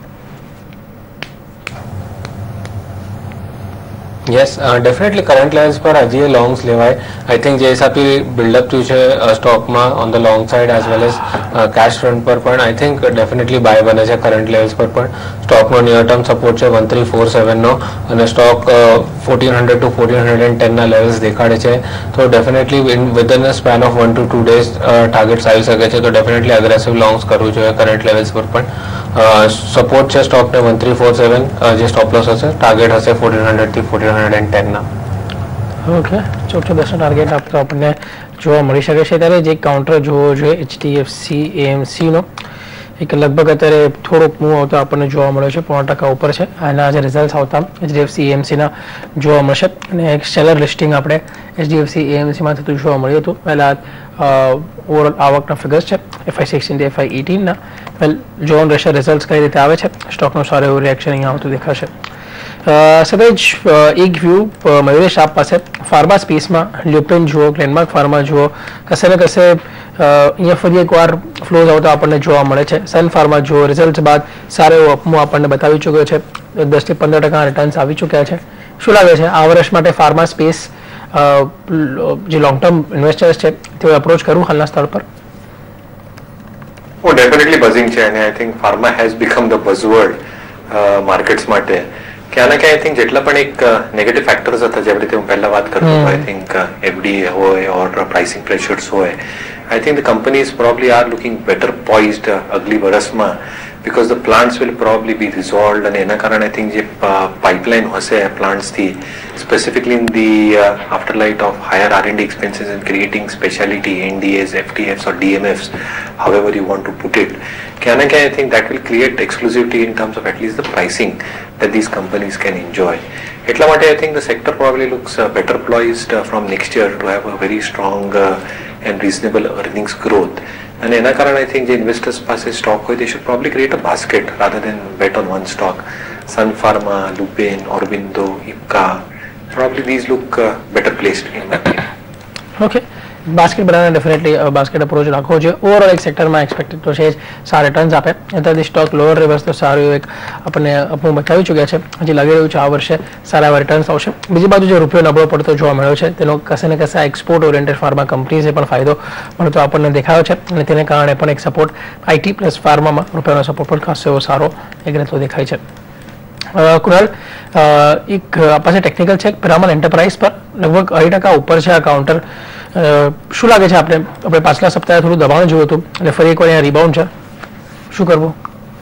S2: યસ, ડેફિનેટલી કરંટ લેવલ્સ પર હજી લોંગ્સ લેવાય. આઈ થિંક જે હિસાબથી બિલ્ડઅપ થયું છે સ્ટોકમાં on the long side as well as cash front પર પણ આઈ થિંક ડેફિનેટલી બાય બને છે કરંટ લેવલ્સ પર પણ. સ્ટોકનો નિયર ટર્મ સપોર્ટ છે 1347નો અને સ્ટોક 1400 to 1410 ના લેવલ્સ દેખાડે છે. તો definitely within a span of 1 to 2 days targets આવી શકે છે. તો ડેફિનેટલી અગ્રેસિવ લોંગ્સ કરવું જોઈએ કરંટ લેવલ્સ પર પણ. સપોર્ટ છે સ્ટોકને 1347 જે સ્ટોપ લોસ હશે, ટાર્ગેટ હશે 1400 થી 1410 ના.
S1: ઓકે, 14-10 ટાર્ગેટ આપતો આપણને જોવા મળી શકે છે. ત્યારે જે કાઉન્ટર જોવો જોઈએ HDFC AMC નો એક લગભગ અત્યારે થોડોક મૂવ આવતો આપણને જોવા મળ્યો છે, 0.5% ઉપર છે. આના જે રિઝલ્ટ આવતા HDFC AMC ના જોવા મળશે. અને એક સેલર લિસ્ટિંગ આપણે HDFC AMC માં થતું જોવા મળ્યું હતું. પહેલા ઓવરઓલ આવકના ફિગર્સ છે FY16 FY18 ના. વેલ જોવાનું રહેશે રિઝલ્ટ કઈ રીતે આવે છે. સ્ટોકનું સારું એવું રિએક્શન અહીંયા આવતું દેખાશે. સતેજ એક વ્યૂ મયુરેશ આપ પાસે ફાર્મા સ્પેસમાં લ્યુપિન જુઓ, ગ્લેનમાર્ક ફાર્મા જુઓ, કશે ને કશે અહીંયા ફરી એકવાર ફ્લોઝ આવતા આપણને જોવા મળે છે. સન ફાર્મા જુઓ, રિઝલ્ટ બાદ સારો એવો અપમૂવ આપણને બતાવી ચૂક્યો છે, 10 થી 15% રિટર્ન્સ આવી ચૂક્યા છે. શું લાગે છે આ વર્ષ માટે ફાર્મા સ્પેસ જે લોંગ ટર્મ ઇન્વેસ્ટર્સ છે તેઓ એપ્રોચ કરવું હાલના સ્થળ પર?
S3: ડેફિનેટલી બઝિંગ છે અને I think pharma has become the buzzword markets માટે. ક્યાં ના ક્યાં આઈ થિંક જેટલા પણ એક નેગેટિવ ફેક્ટર્સ હતા, જેવી રીતે હું પહેલા વાત કરતો હતો, આઈ થિંક FDA હોય ઓર પ્રાઇસિંગ પ્રેશર્સ હોય, I think the companies probably are looking better poised અગલી વર્ષમાં, because the plants will probably be resolved અને એના કારણે આઈ થિંક જે પાઇપલાઇન હશે પ્લાન્ટ્સથી, specifically in the afterlight of higher R&D expenses and creating specialty NDAs, FTFs or DMFs, however you want to put it, I think that will create exclusivity in terms of at least the pricing that these companies can enjoy. એટલા માટે I think the sector probably looks better poised from next year to have a very strong and reasonable earnings growth. And એના કારણે I think જે investors પાસે stock હોય, they should probably create a basket rather than bet on one stock. Sun Pharma, Lupin, Aurobindo, Ipca, probably these look better placed in that way.
S1: Okay. Basket બનાવવાને definitely basket approach રાખવો જોઈએ. Overall એક સેક્ટરમાં expected તો છે જ સારા returns આપે. અત્યારથી સ્ટોક લોઅર રિવર્સ તો સારું એક આપણને અપનું બતાવી ચૂક્યા છે. હજી લાગી રહ્યું છે આ વર્ષે સારા એવા રિટર્ન્સ આવશે. બીજી બાજુ જે રૂપિયો નબળો પડતો જોવા મળ્યો છે તેનો કશે ને કશે એક્સપોર્ટ ઓરિએન્ટેડ ફાર્મા કંપનીઝે પણ ફાયદો મળતો આપણને દેખાયો છે અને તેને કારણે પણ એક સપોર્ટ આઈટી પ્લસ ફાર્મામાં રૂપિયાનો સપોર્ટ પણ ખાસો એવો સારો એક રહેતો દેખાય છે. કુણાલ, એક પાસે ટેકનિકલ છે પિરામલ એન્ટરપ્રાઇઝ પર લગભગ 2% ઉપર છે આ કાઉન્ટર. શું લાગે છે આપણે પાછલા સપ્તાહે થોડું દબાણ જોયું હતું અને ફરી એકવાર અહીંયા રિબાઉન્ડ છે, શું કરવું?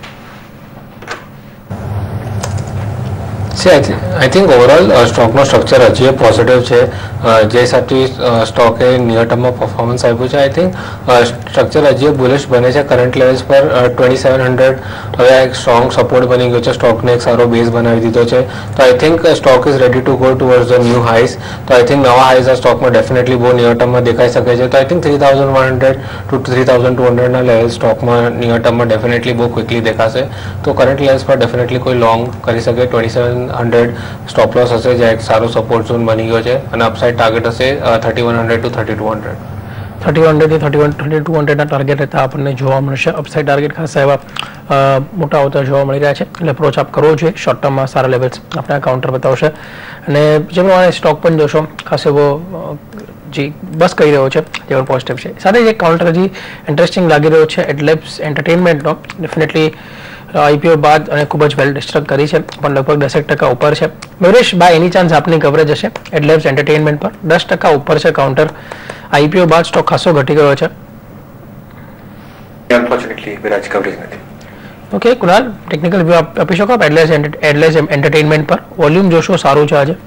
S2: આઈ થિંક ઓવરઓલ સ્ટોકનો સ્ટ્રક્ચર હજી પોઝિટિવ છે. જે હિસાબથી સ્ટોકે નિયર ટર્મમાં પરફોર્મન્સ આપ્યું છે, આઈ થિંક સ્ટ્રક્ચર હજી બુલિશ બને છે. કરંટ લેવલ્સ પર 2700 હવે એક સ્ટ્રોંગ સપોર્ટ બની ગયો છે. સ્ટોકને એક સારો બેઝ બનાવી દીધો છે. તો I think stock is ready to go towards the new highs. તો આઈ થિંક નવા હાઈઝ આ સ્ટોકમાં ડેફિનેટલી બહુ નિયર ટર્મમાં દેખાઈ શકે છે. તો આઈ થિંક 3100 ટુ 3200 ના લેવલ સ્ટોકમાં નિયર ટર્મમાં ડેફિનેટલી બહુ ક્વિકલી દેખાશે. તો કરંટ લેવલ્સ પર ડેફિનેટલી કોઈ લોંગ કરી શકે. 2700 સ્ટોપ લોસ હશે, જ્યાં એક સારો સપોર્ટ ઝોન બની ગયો છે અને અપસાઇડ ટાર્ગેટ હશે 3100 ટુ 3200.
S1: 3100 થી 3200 ના ટાર્ગેટ રહેતા આપણને જોવા મળશે. અપસાઇડ ટાર્ગેટ ખાસા એવા મોટા આવતા જોવા મળી રહ્યા છે, એટલે અપ્રોચ આપ કરવો જોઈએ. શોર્ટ ટર્મમાં સારા લેવલ્સ આપણે આ કાઉન્ટર બતાવશે અને જે પ્રમાણે સ્ટોક પણ જોશો ખાસ એવો જે બસ કહી રહ્યો છે તે પણ પોઝિટિવ છે. સાથે જે કાઉન્ટર હજી ઇન્ટરેસ્ટિંગ લાગી રહ્યો છે એડલેબ્સ એન્ટરટેનમેન્ટનો. ડેફિનેટલી આઈપીઓ બાદ અને ખૂબ જ વેલ ડિસ્ટ્રક્ટ કરી છે, પણ લગભગ 10% ઉપર છે. મયુરેશ, બાય એની ચાન્સ આપની કવરેજ હશે એડલેબ્સ એન્ટરટેનમેન્ટ પર? 10% ઉપર છે કાઉન્ટર. આઈપીઓ બાદ સ્ટોક ખાસો ઘટી ગયો છે.
S3: અનફોર્ચ્યુનેટલી વિરાજ કવરેજ નથી.
S1: ઓકે કુણાલ, ટેકનિકલ વ્યૂ આપી શકો આપ એડલેબ્સ એન્ટરટેનમેન્ટ પર? વોલ્યુમ જોશો સારું છે આજે?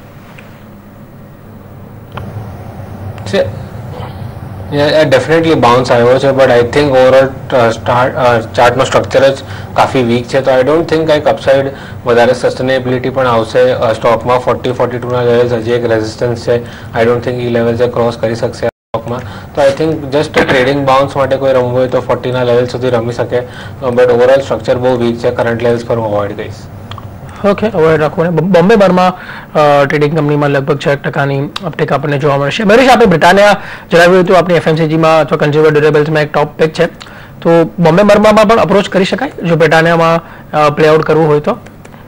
S2: ડેફિનેટલી બાઉન્સ આવ્યો છે, બટ આઈ થિંક ઓવરઓલ ચાર્ટનો સ્ટ્રક્ચર જ કાફી વીક છે. તો આઈ ડોન્ટ થિંક કંઈક અપસાઇડ વધારે સસ્ટેનેબિલિટી પણ આવશે સ્ટોકમાં. 40-42 ના લેવલ્સ હજી એક રેઝિસ્ટન્સ છે. આઈ ડોન્ટ થિંક એ લેવલ્સ ક્રોસ કરી શકશે સ્ટોકમાં. તો I think just trading bounce માટે કોઈ રમવું હોય તો 40 ના લેવલ સુધી રમી શકે, બટ ઓવરઓલ સ્ટ્રક્ચર બહુ વીક છે. કરંટ લેવલ્સ પર હું અવોઇડ કરીશ.
S1: ઓકે, અવોઇડ રાખવું ને. બોમ્બે બારમાં ટ્રેડિંગ કંપનીમાં લગભગ 6% અપટેક આપણને જોવા મળશે. મહેશ, આપણે બ્રિટાનિયા જણાવ્યું હતું આપણી એફએમસીજીમાં અથવા કન્ઝ્યુમર ડ્યુરેબલ્સમાં એક ટોપ પિક છે, તો બોમ્બે બારમાં પણ અપ્રોચ કરી શકાય જો બ્રિટાનિયામાં પ્લે આઉટ કરવું હોય તો?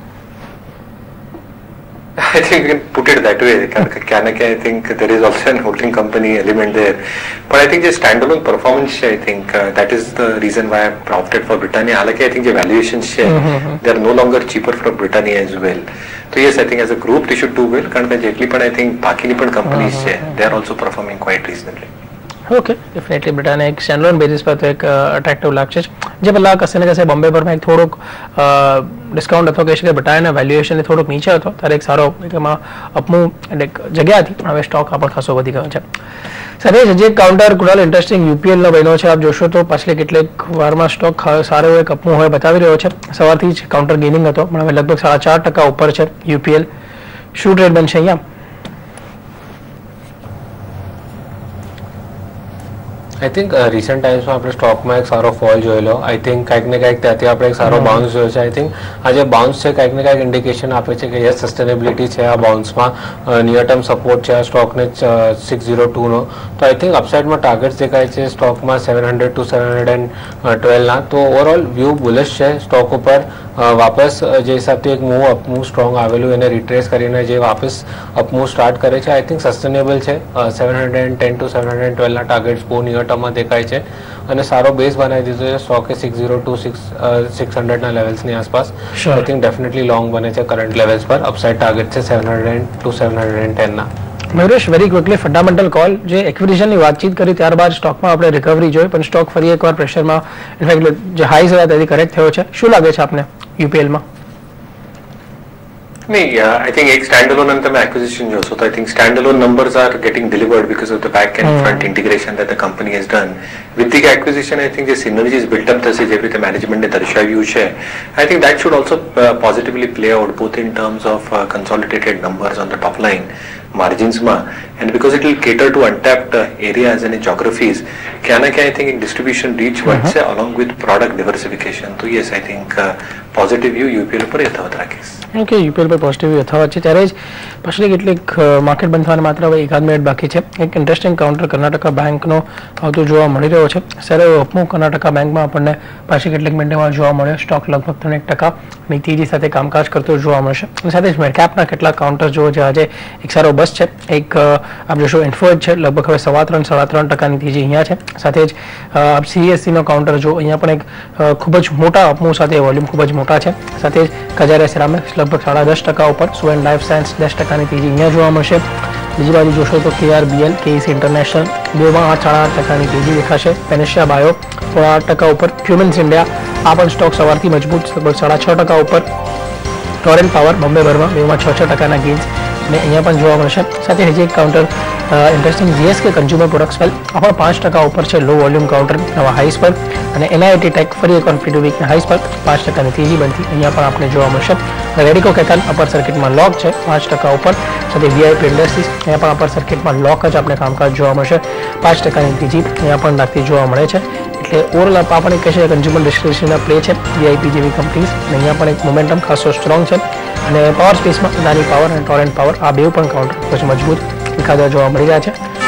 S3: I think you can put it that way. I think there is also an holding company element there. But I think the standalone performance, I think that is the reason why I opted for Britannia. I think the valuations they are no longer cheaper for Britannia as well. So yes, I think as a group they should do well. But I think Pakini companies they are also performing quite reasonably.
S1: Okay, definitely Britannia એક standalone basis પર તો એક attractive લાગશે જ. જે પહેલાં કશે ને કશે બોમ્બે પર એક થોડુંક ડિસ્કાઉન્ટ હતો કહી શકાય. બ્રિટાનિયાના વેલ્યુએશન થોડુંક નીચે હતો ત્યારે એક સારો એમાં અપમૂવ જગ્યા હતી, પણ હવે સ્ટોક પણ ખાસો વધી ગયો છે. સરેશ, જે કાઉન્ટર કુણાલ ઇન્ટરેસ્ટિંગ યુપીએલનો બન્યો છે, આપ જોશો તો પાછલી કેટલીક વારમાં સ્ટોક સારો એક અપમૂવ હવે બતાવી રહ્યો છે. સવારથી જ કાઉન્ટર ગેઇનિંગ હતો, પણ હવે લગભગ 4.5% ઉપર છે યુપીએલ. શું ટ્રેડ બનશે અહીંયા?
S2: આઈ થિંક રિસન્ટ ટાઈમ્સમાં આપણે સ્ટોકમાં એક સારો ફોલ જોયેલો. આઈ થિંક કંઈક ને કંઈક ત્યાંથી આપણે એક સારો બાઉન્સ જોયો છે. આઈ થિંક આ જે બાઉન્સ છે કંઈક ને કંઈક ઇન્ડિકેશન આપે છે કે યસ સસ્ટેનેબિલિટી છે આ બાઉન્સમાં. નિયર ટર્મ સપોર્ટ છે આ સ્ટોકને 602નો. તો આઈ થિંક અપસાઇડમાં ટાર્ગેટ્સ દેખાય છે સ્ટોકમાં 700 ટુ 712 ના. તો ઓવરઓલ વ્યૂ બુલિશ છે સ્ટોક ઉપર. વાપસ જે હિસાબથી એક મૂવ અપમૂવ સ્ટ્રોંગ આવેલું એને રિટ્રેસ કરીને જે વાપસ અપમૂવ સ્ટાર્ટ કરે છે, આઈ થિંક સસ્ટેનેબલ છે. 710 ટુ 712 ના ટાર્ગેટ્સ બહુ નિયર ટર્મમાં દેખાય છે અને સારો બેઝ બનાવી દીધો છે સ્ટોકે 602 600 ના લેવલ્સની આસપાસ. આઈ થિંક ડેફિનેટલી લોંગ બને છે કરંટ લેવલ્સ પર. અપસાઇડ ટાર્ગેટ છે 700 ટુ 710 ના.
S1: Mayuresh, very quickly fundamental call. જે એક્વિઝિશનની વાતચીત કરી ત્યારબાદ સ્ટોકમાં આપણે રિકવરી જોઈ, પણ સ્ટોક ફરી એકવાર પ્રેશરમાં ઇનફેક્ટ જે હાઈઝ હતા તેથી કરેક્ટ થયો છે. શું લાગે છે આપને યુપીએલમાં?
S3: I think एक standalone and the acquisition also. I think standalone numbers are getting delivered because of the back and front integration that the company has done. With the acquisition, I think the synergies built up the management ने दर्शाવ્યું છે. I think that should also positively play out both in terms of consolidated numbers on the top line, margins માં, and because it will cater to untapped areas and geographies. क्या I think distribution reach વધશે along with product diversification. So yes, I think positive view UPL પર યથાવત રાખીશ.
S1: Okay, UPL પર પર positive યથાવત છે. ત્યારે જ પાછલી કેટલીક માર્કેટ બંધ થવાના માત્ર હવે 1 મિનિટ બાકી છે. એક ઇન્ટરેસ્ટિંગ કાઉન્ટર કર્ણાટકા બેંકનો આવતો જોવા મળી રહ્યો છે. સરે અપમૂવ કર્ણાટકા બેંકમાં આપણને પાછી કેટલીક મિનિટમાં જોવા મળ્યો. સ્ટોક લગભગ 3% તેજી સાથે કામકાજ કરતો જોવા મળશે. સાથે જ મિડકેપના કેટલાક કાઉન્ટર જો જે આજે એક સારો બસ છે. એક આપ જોશો ઇન્ફોજ છે, લગભગ હવે 3.5% તેજી અહીંયા છે. સાથે જ આપ CSCનો કાઉન્ટર જો અહીંયા પણ એક ખૂબ જ મોટા અપમૂવ સાથે વોલ્યુમ ખૂબ જ મોટા છે. સાથે જ કજારિયા સિરામિક્સ લગભગ 10.5% ઉપર, સો એન્ડ લાઈફ સાયન્સ 10% તેજી અહીંયા જોવા મળશે. બીજી બાજુ જોશો તો KRBL, KEC ઇન્ટરનેશનલ બેમાં 8.8% તેજી દેખાશે. પેનેશિયા બાયો 8% ઉપર, ક્યુમિન્સ ઇન્ડિયા આ પણ સ્ટોક સવારથી મજબૂત લગભગ 6.5% ઉપર. ટોરેન્ટ પાવર બોમ્બે બર્મા બેમાં 6% ગેઇન્સ અને અહીંયા પણ જોવા મળશે. સાથે હજી એક counter interesting GSK consumer products well આ પણ 5% ઉપર છે, લો વોલ્યુમ કાઉન્ટર નવા હાઈસ પર. અને NIT ટેક ફરી એક કોન્ફિડન્સ વીકના હાઈસ પર 5% તેજી બનતી અહીંયા પણ આપણે જોવા મળશે. રેડિકો કેથાન અપર સર્કિટમાં લોક છે 5% ઉપર. સાથે VIP ઇન્ડસ્ટ્રીઝ અહીંયા પણ અપર સર્કિટમાં લોક જ આપણે કામકાજ જોવા મળશે. 5% તેજી અહીંયા પણ લાગતી જોવા મળે છે. એટલે ઓવરઓલ આપણે કહીએ કન્ઝ્યુમર ડિસ્ક્રિપ્શનના પ્લે છે VIP જેવી કંપનીઝ અને અહીંયા પણ એક મોમેન્ટમ ખાસો સ્ટ્રોંગ છે. અને પાવર સ્પેસમાં અદાની પાવર અને ટોરેન્ટ પાવર આ બે પણ કાઉન્ટર પછી મજબૂત એકાદા જોવા મળી રહ્યા છે.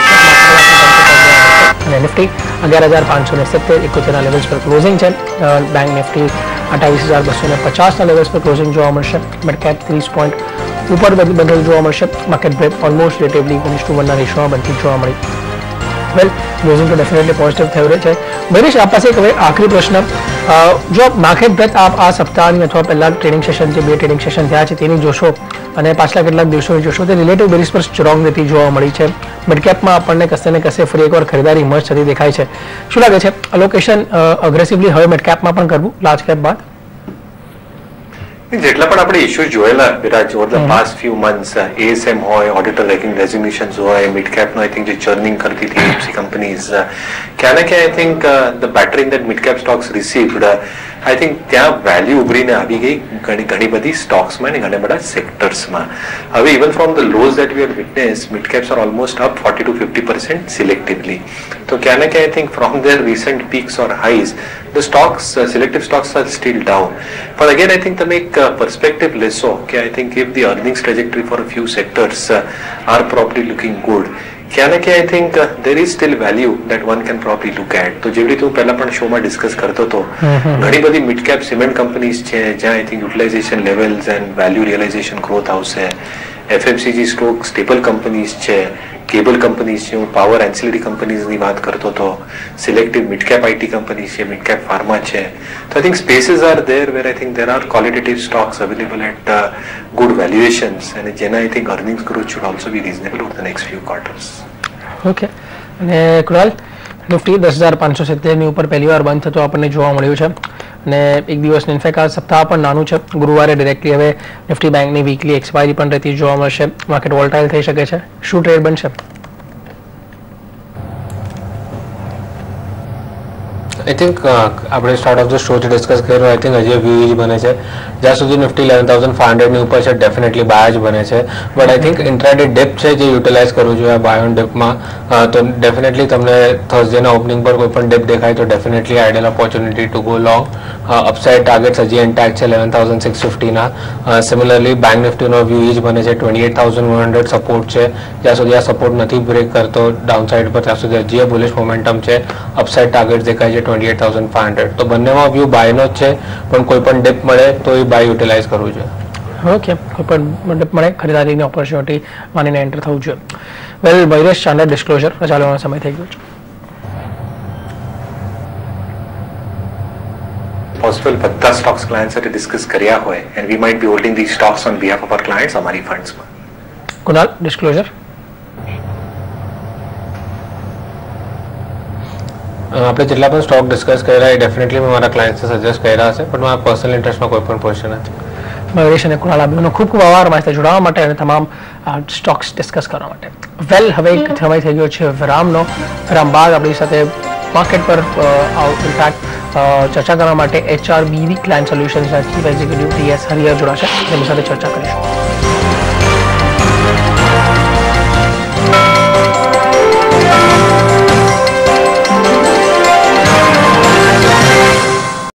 S1: અને નિફ્ટી 11,570 71 લેવલ્સ પર ક્લોઝિંગ છે. બેંક નિફ્ટી 28,250 લેવલ્સ પર ક્લોઝિંગ જોવા મળશે. મિડ કેપ 30 પોઈન્ટ ઉપર બદલ જોવા મળશે. માર્કેટ બ્રેક ઓલમોસ્ટ રિલેટિવલી 1:1 રેશિયોમાં બનતી જોવા મળી. વેલ ક્લોઝિંગ તો ડેફિનેટલી પોઝિટિવ થઈ રહ્યું છે. મનીષ આપ પાસે એક હવે આખરી પ્રશ્ન, જો માર્કેટ બ્રેક આપ આ સપ્તાહની અથવા પહેલા ટ્રેડિંગ સેશન જે 2 ટ્રેડિંગ સેશન થયા છે તેની જોશો અને પાછલા કેટલાક દિવસોની જોશો તે રિલેટિવ બેરિસ પર સ્ટ્રોંગ ગતિ જોવા મળી છે. મિડકેપમાં આપણને કશે ને કશે ફરી એકવાર ખરીદારી ઇમર્જ થતી દેખાય છે. શું લાગે છે અલોકેશન અગ્રેસિવલી હવે મિડકેપમાં પણ કરવું લાર્જ કેપ બાદ?
S3: જેટલા પણ આપણે ઇશ્યુઝ જોયેલા Viraj over the past few months, ASM હોય, ઓડિટર રેઝિગ્નેશન્સ હોય, મિડ કેપ નો આઈ થિંક જે ચર્નિંગ કરતી હતી AMC કંપનીઝ, ક્યાં ને ક્યાં I think the battering that mid cap stocks received, I think ત્યાં વેલ્યુ ઉભરીને આવી ગઈ ઘણી બધી સ્ટોક્સમાં અને ઘણા બધા સેક્ટર્સમાં. હવે even from the lows that we have witness, mid caps are almost up 40 to 50% selectively. તો ક્યાં ને ક્યાં I think from their recent peaks or highs the stocks, selective stocks are still down. But again, I think to make perspective lesso, okay, I think if the earnings trajectory for a few sectors are probably looking good, I think there is still value that one can probably look at. તો જેવી રીતે હું પહેલા પણ શોમાં discuss કરતો હતો, ઘણી બધી મિડ કેપ સિમેન્ટ કંપનીઝ છે જ્યાં I think utilization levels and value realization growth આવશે. FMCG સ્ટોક સ્ટેબલ કંપનીઝ છે, કેબલ કંપનીઝ છે, હું પાવર એન્સિલરી કંપનીઝની વાત કરતો હતો, selective mid cap IT companies છે, મિડ કેપ ફાર્મા છે. તો I think spaces are there where I think there are qualitative stocks available at good valuations અને જેના I think earnings growth should also be reasonable over the next few quarters.
S1: Okay. અને Kunal, Nifty 10,570ની ઉપર પહેલી વાર બંધ થતો આપણને જોવા મળ્યું છે અને એક દિવસનું ઇનફેક્ટ આ સપ્તાહ પણ નાનું છે. ગુરુવારે ડિરેક્ટલી હવે નિફ્ટી બેંકની વીકલી એક્સપાયરી પણ રહેતી જોવા મળશે. માર્કેટ વોલ્ટાઇલ થઈ શકે છે. શું ટ્રેડ બનશે?
S2: આઈ થિંક આપણે start of the show discuss કર્યો, આઈ થિંક હજી વ્યૂ જ બને છે. જ્યાં સુધી નિફ્ટી 11,500ની ઉપર છે ડેફિનેટલી બાય જ બને છે. But I think intraday dip છે જે યુટિલાઇઝ કરવું જોઈએ બાય ઓન ડિપમાં. તો ડેફિનેટલી તમને થર્સડેના ઓપનિંગ પર કોઈ પણ ડિપ દેખાય તો definitely ideal opportunity to go long. Upside targets હજી ઇન્ટેક્ટ છે 11,650ના. સિમિલરલી બેંક નિફ્ટીનો વ્યૂ જ બને છે 28,100 સપોર્ટ છે. જ્યાં સુધી આ સપોર્ટ નથી બ્રેક કરતો ડાઉન સાઇડ પર ત્યાં સુધી હજી બુલિશ મોમેન્ટમ છે. અપસાઇડ ટાર્ગેટ દેખાય છે 28,500. તો બંનેમાં વ્યૂ બાયનો જ છે, પણ કોઈ પણ ડિપ મળે તો એ બાય યુટિલાઇઝ કરવું જોઈએ.
S1: ઓકે, કોઈ પણ ડિપ મળે ખરીદારીની ઓપોર્ચ્યુનિટી માનીને એન્ટર થવું જોઈએ. વેલ વૈરેશ, સ્ટાન્ડર્ડ ડિસ્ક્લોઝર ચાલવાનો સમય થઈ ગયો છે.
S3: પોસિબલ બધા સ્ટોક્સ ક્લાયન્ટ સાથે ડિસ્કસ કર્યા હોય and we might be holding the stocks on behalf of our clients અમારી ફંડ્સમાં.
S1: કુણાલ, ડિસ્ક્લોઝર?
S2: આપણે જેટલા પણ સ્ટોક ડિસ્કસ કર્યા એ ડેફિનેટલી મેં મારા ક્લાયન્ટ્સને સજેસ્ટ કર્યા હશે, પણ મારા પર્સનલ ઇન્ટરેસ્ટમાં કોઈ પણ પોઝિશન નથી.
S1: વૈરેશ અને કુણાલ આપનો ખૂબ ખૂબ આભાર અમારી સાથે જોડાવા માટે અને તમામ સ્ટોક્સ ડિસ્કસ કરવા માટે. વેલ હવે એક સમય થઈ ગયો છે વિરામનો. વિરામ બાદ આપણી સાથે માર્કેટ પર ઇનફેક્ટ ચર્ચા કરવા માટે HRBV ક્લાયન્ટ સોલ્યુશન્સના ચીફ એક્ઝિક્યુટિવ TS હરિહર જોડાશે. તેની સાથે ચર્ચા કરીશું.